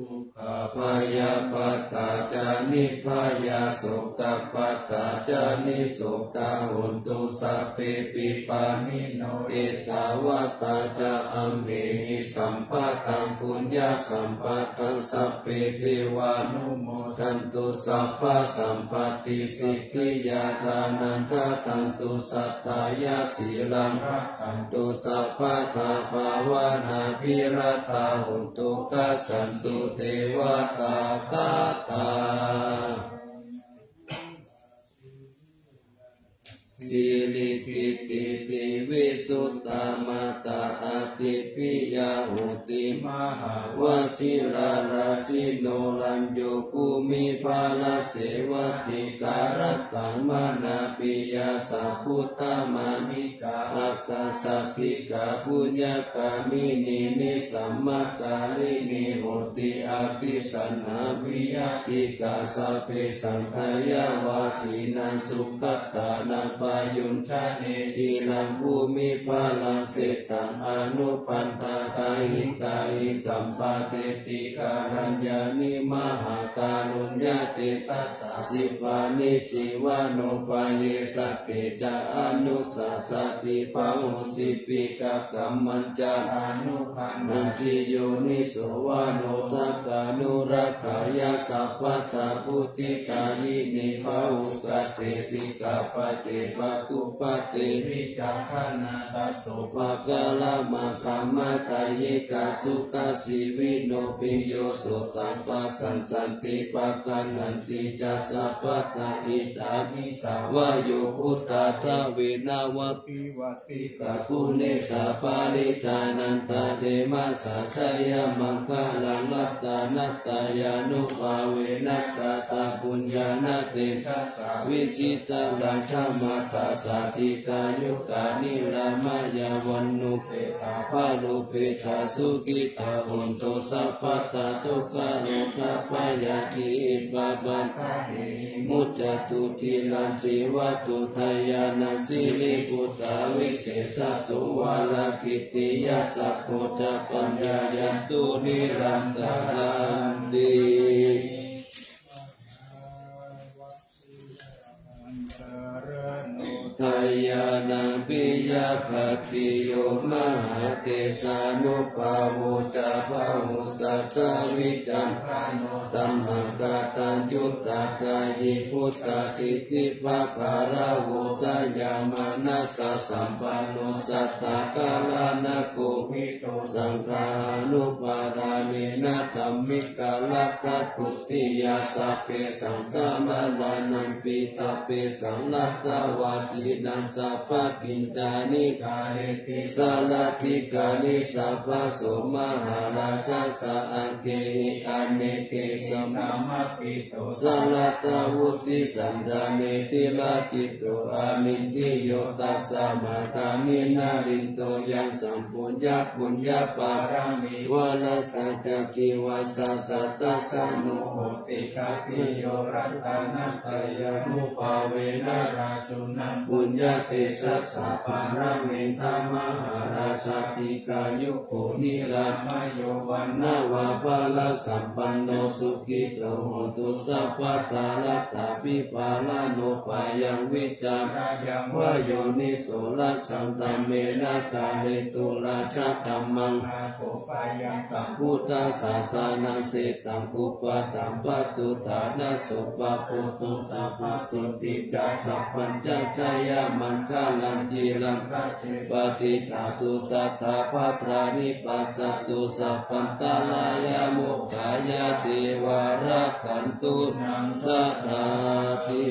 อภยปัตตาจานิพยาสุขปัตตาจานิสุขหุนตุสัพเพปิปามิโนเอตาวตาจาอัมเหหิสัมปะตังปุญญาสัมปะตังสัพเพเทวานุโมทันตุสัพพะสัมปติสิทธิยาทานันทตันตุสัตตายาสีลังตันตุสัพพะทาภาวนาภิรัตตาหุนตุกัสสันตุเทวตาคาตาสิริกิติติวิสุตตามาตาอาติปิยาหุติมหาวสิลาราสิโนรัญโยภูมิภาลเสวติการตังมานาปิยาสัพพุตตมามิกาอักขสัตถิกาปุญญกามินีนิสัมมกาลินิโหติอาติสันนาปิยติกาสัพเพสันตยาวาสีนันสุขตานัปยุนทะเนทีลังภูมิภาลังเสตังอนุปันตาตาหิตาหิสัมปะเตติการัญญานิมหาการุญญาเตตัสสะสิปานิจิวานุปายสเกจาอนุสัสสติปะหุสิปิกะกัมมัญจาอนุปันนันติโยนิโสวานุทักขานุรักขายาสัพพตาพุทธิตายินิภาหุกเตสิกาปเตปะกุปเตวิจักขณาตัสสุภกะละมะกามะตายิกาสุขสิวิโนปิญโยสุตัมปัสสันสันติปะกันนันติจัสสะปะตาอิตามิสาวะโยพุตตาทาเวนาวะปิวัติกะคุเนสาปาริจานันตาเทมาสาชยมังคะลังลัตตานัตตายานุภาเวนัสสะตาปุญญาณเตทัสสะวิสิตาราชมาตาสาธิกายุกานิรามายาวันนุเปตาภาลุเปตาสุกิตาหุนโตสัพพตาตุกาโลกาปายาติบาบันมุจจตุทิลันจิวัตุทายานาสิลิปุตตาวิเศษตุวาลกิติยาสัพพุทธปัญญายันตุนิรันดาติทายานาปิยาคติโยมหาเตสานุปาโวจาภาหุสัตตวิจันตัมหังกาตัญยุตตาตายิพุตตาติทิภาคาราโวตายามานัสสะสัมปันโนสัทธากาลานะโกภิโตสังฆานุปาทานินะธัมมิกาลักขตุติยาสัพเพสังฆมาลานัมปิสัพเพสังลักขวาสีนัสสะภะกินตานิกาเลติสาลาธิกานิสัพพะโสมหาราชสะอังเกหิอเนเกสมัมมปิโตสัลลัตตวุติสันดาเนติลาจิตโตอานินติโยตัสสะมาตานินาลินโตยัสสัมปุญญะปุญญะปารามิวาลสัจจกิวาสสัตตสันโนโหติกาติโยรัตนัตยานุภาเวนะราชุนังปุญญาเตชัสสะปารามิธรรมหาราชติกายุโกนิรามโยวันนาวาภาลสัมปันโนสุขิโตโหตุสัพพตาลัตตาปิปาลานุปายังวิจารยังวโยนิโสรัสสันตเมนะกาเลตุลาชตัมมังอาโกปายังสัมพุทธศาสนาเสตังอุปตัมปตุฐานะสุปปุตุสัพพสุติกาสัพพัญจชยมังคลันจิลังคเทปฏิทาตุสัทธาภัตรานิปัสสตุสัพพันตาลายามุขายาเทวารักขันตุนังสัทธาติ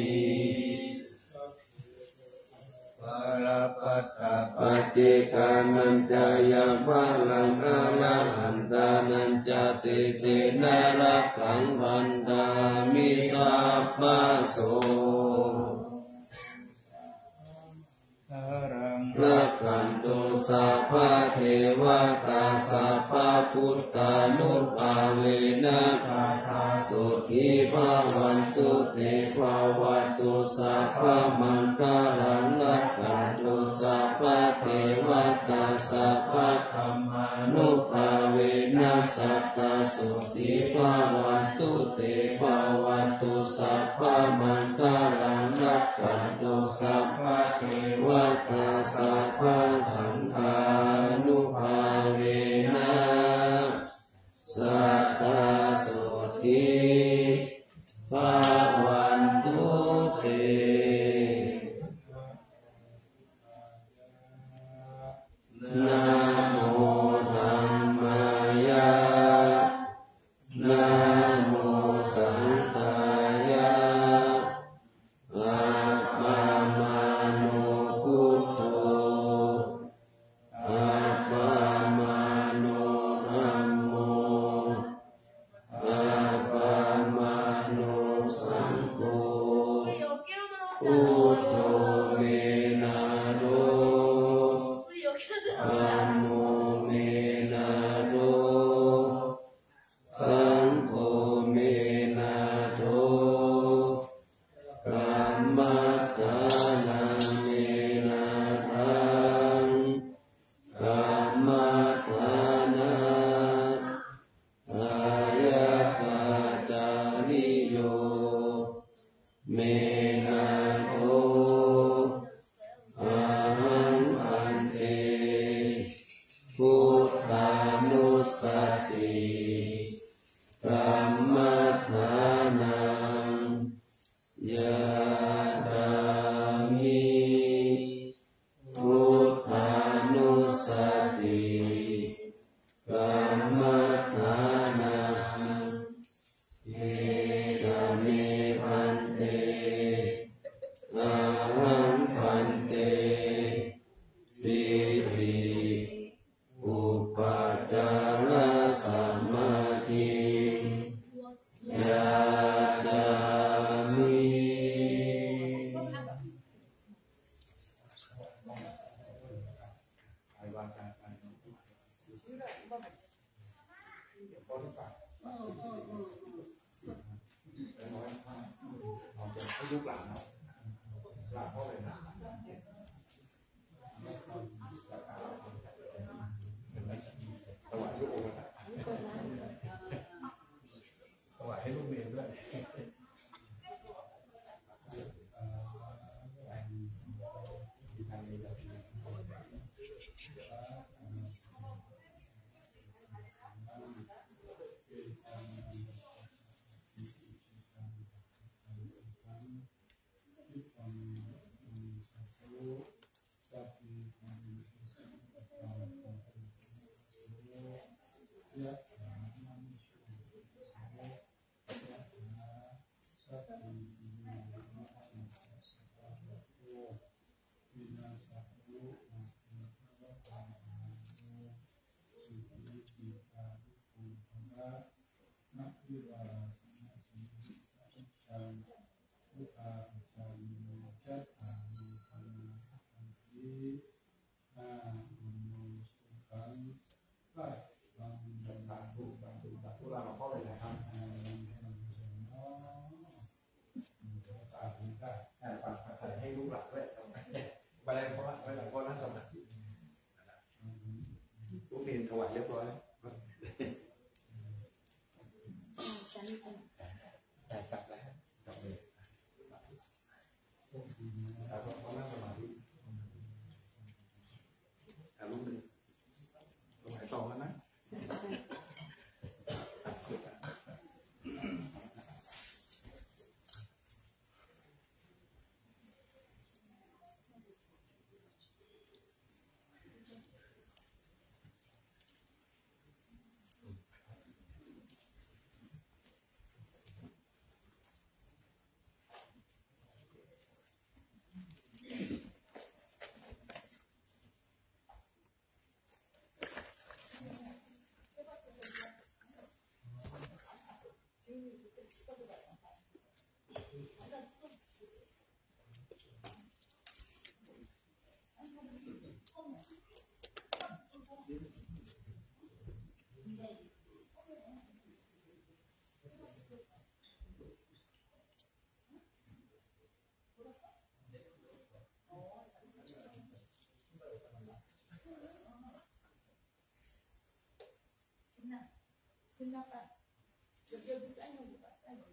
ปฏิกานันจายาภาลังอาลาหันตานันจเตเจนารักขังพันธามิสัพพะโสรักขันตุสัพพะเทวตาสัพพะพุทธานุภาเวนะสุขีภาวันตุเตภาวะตุสัพพะมังคลังรักขันตุสัพพะเทวตาสัพพะธัมมานุภาเวนะสัตตสุติภาวันตุเตภาวันตุสัพพะมังคลังรักขันตุสัพพะเทวตาสัพพะสังฆานุภาเวนะสัตตสุติภาวันตุเตนะโมธัมมายะนะโมสังฆายะอะปะมาโนพุทโธอะปะมาโนธัมโมอะปะมาโนสังโฆพุทโธเมนะโตธัมโมเมนะโตสังโฆเมนะโตกัมมัฏฐานังเมนะทังกัมมัฏฐานะอายะกาจาริโยเมนะโตอะหังอันเตพุทธานุสติกัมมัฏฐานังยะถามิพุทธานุสติกัมมัฏฐานังเอกเมพันเตอะหังพันเตปิติอุปจารสมาธิยาจามิลูกหลานเนาะหลานพ่อเลยนะถวายลูกองค์นะถวายให้ลูกเมียด้วยถวายเรียบร้อยแต่จับแล้วจับเลยแล้วก็นั่งสมาธิแต่ลูกหนึ่งถวายสองแล้วนะ Kenapa? Kerja bisa yang buat saya.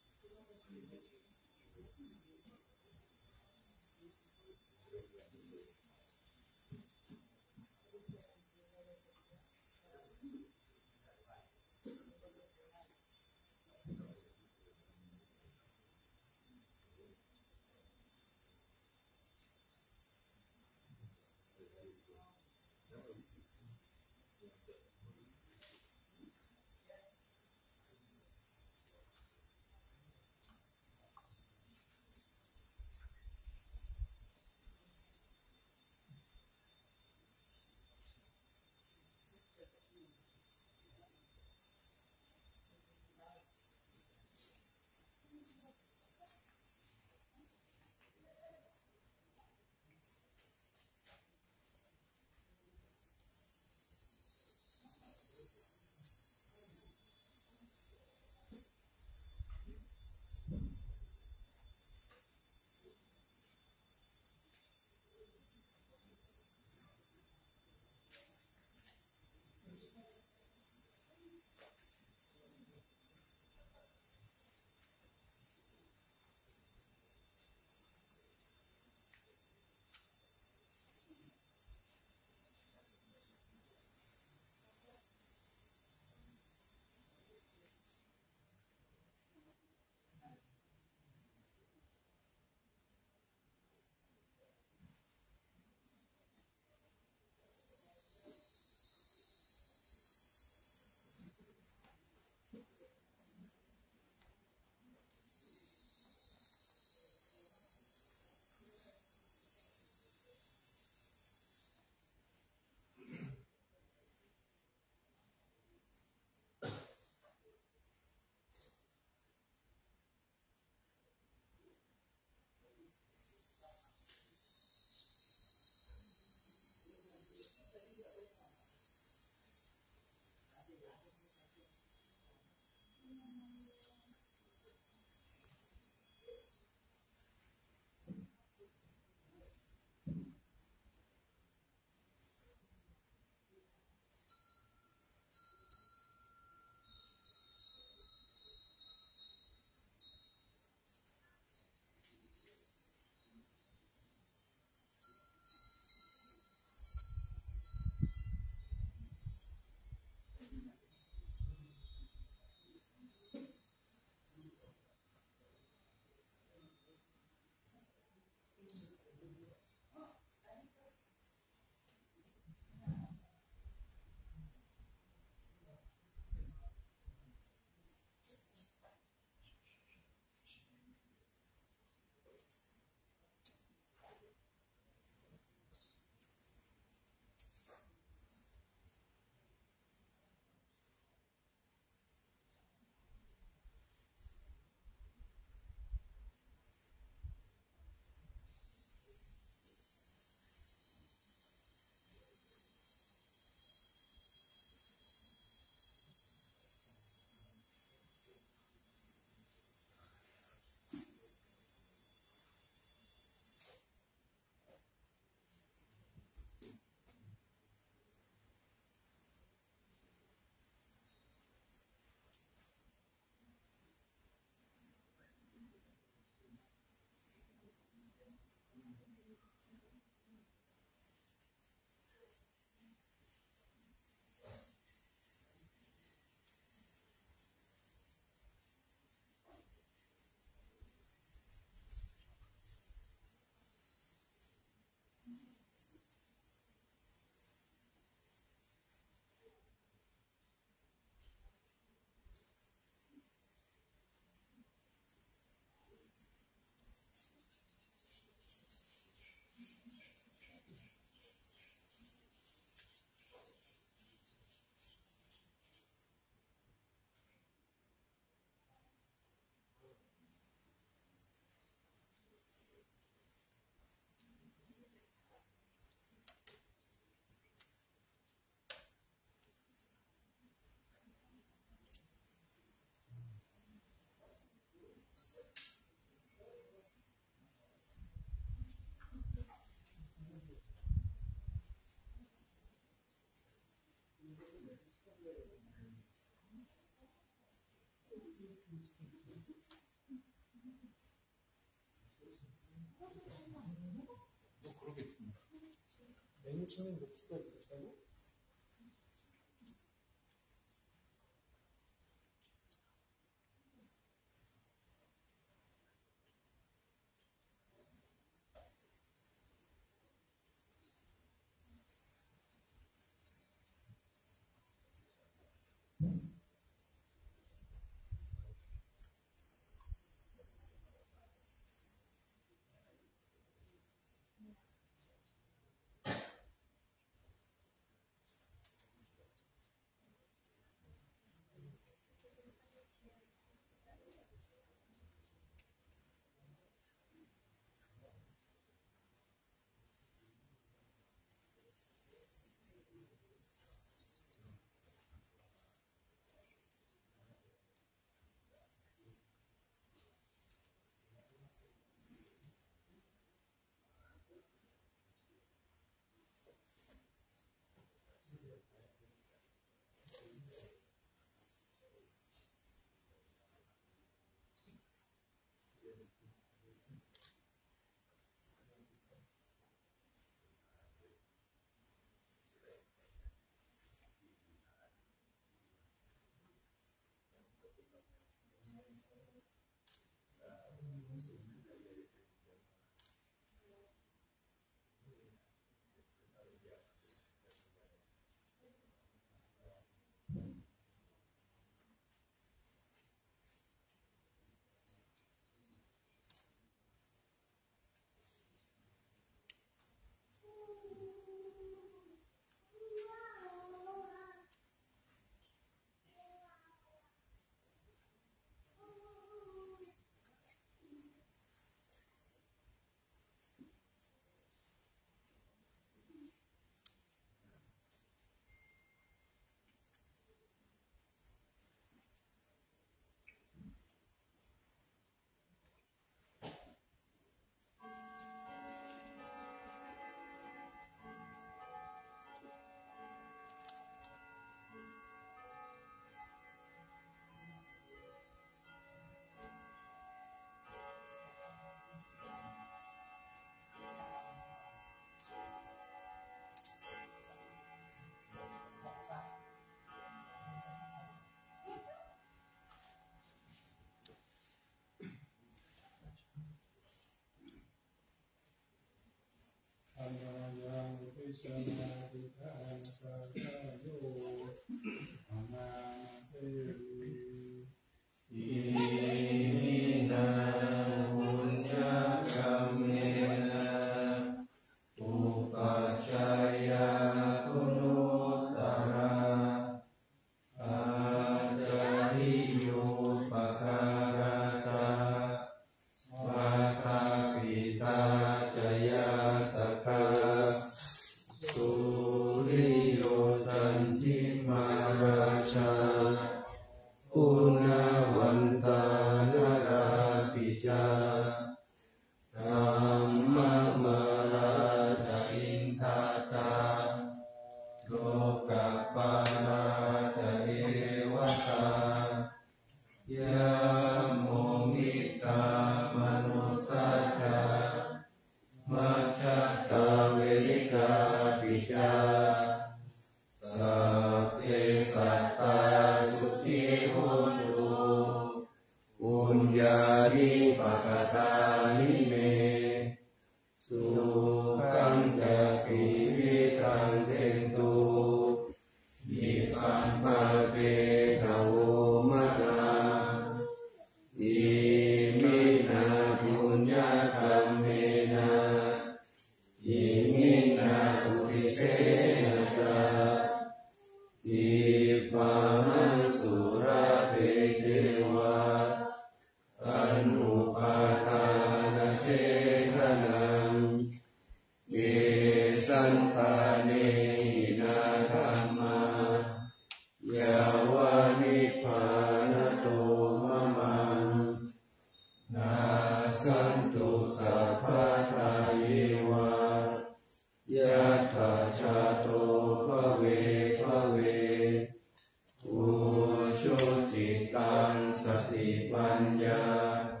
สติปัญญา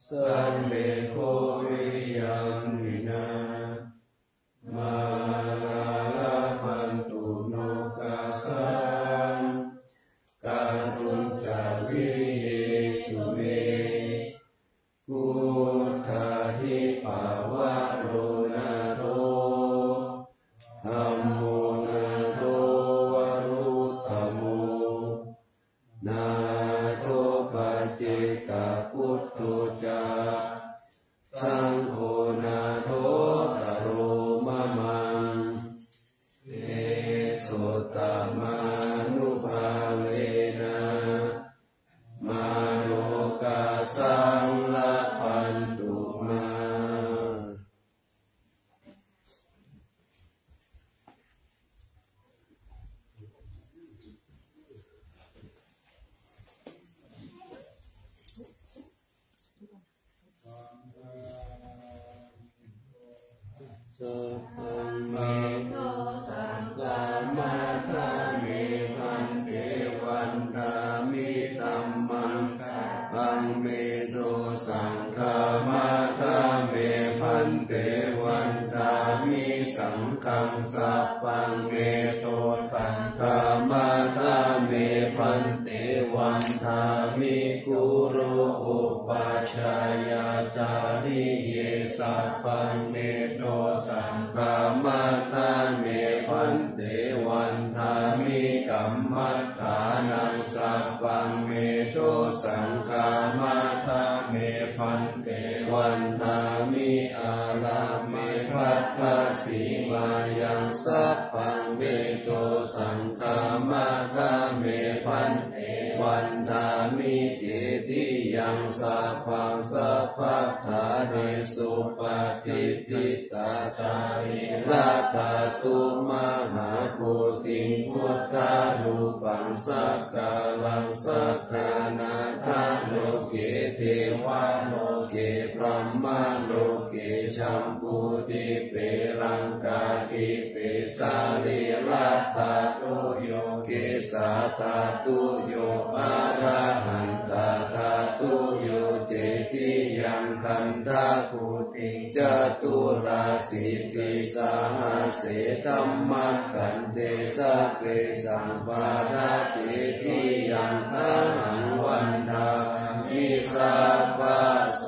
สันเลโควิยังวินามาลาลาพันตุโนกาสังกาตุนจาวิริเยสุเมพุทธาทิภาวะโรนาโรธัมโมนาโรวรุตตโมนาโตปัจเจกพุทโธจาสังโฆนาโตตโรมะมังเอโสตมานุภาเวนะมาโลกาสังละพันตุมาสัพพังเมโตสังฆามาทาเมพันเตวันดามิตัมมังพังเมโตสังฆามาทาเมพันเตวันดามิสังฆังสัพพังเมโตสังฆามาทาเมพันเตวันดามิกุโรอุปัชฌายาจาริเยสัพพังเมโตสังฆามาทาเมพันเตวันทามิกัมมัฏฐานังสัพพังเมโตสังฆามาทาเมพันเตวันทามิอาลาเมภัทธสีมายังสัพพังเมโตสังฆามาทาเมพันเตวันทามิเจติยังสัพพังสัพพัทธาเนสุปฏิทิตาสาริราธาตุมหาโพธิพุทธารูปังสักกาลังสักกานาคาโลเกเทวะโลเกพรหมโลเกชัมพูติเปรังกาติเปสาริราตาตุโยเกสาตาตุโยอาราหันตาตาตุโยเจติยังคันธาภูติจตุราสิติสาหาเสธัมมัคขันเตสัพเพสังวาราเจติยังอาหังวันทามิสัพพะโส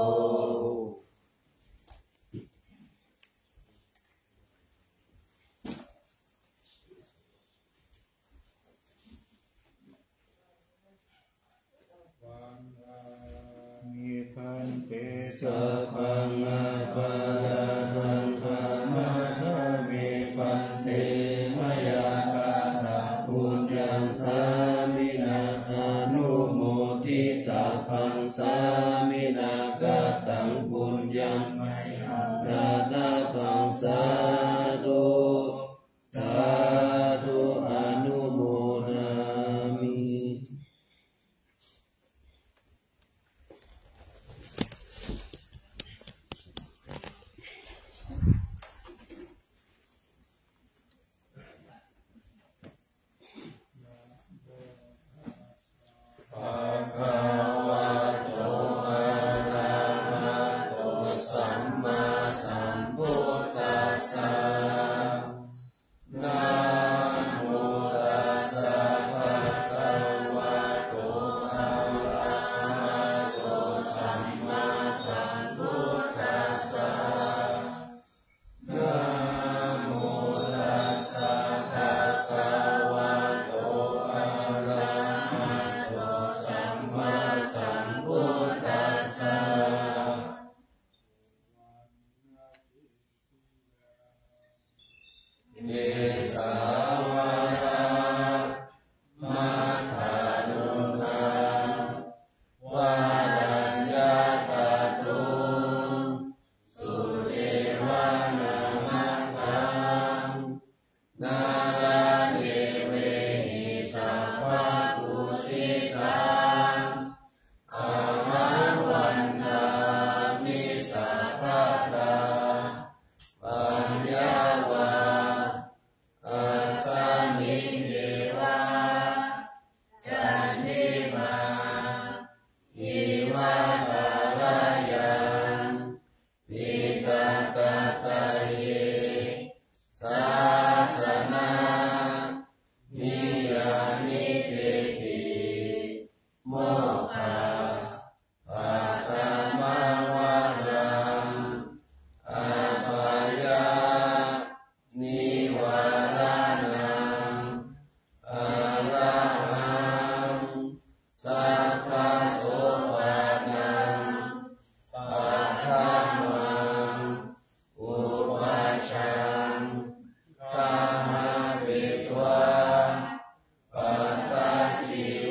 มิพันเตสัพพังอาภารังธรรมะทาเมพันเตมยากาตะปุญญังสามินาอนุโมทิตาพังสามินากาตังปุญญังมยังกาตาพังสาธุสาธุอนุโมทามิขติ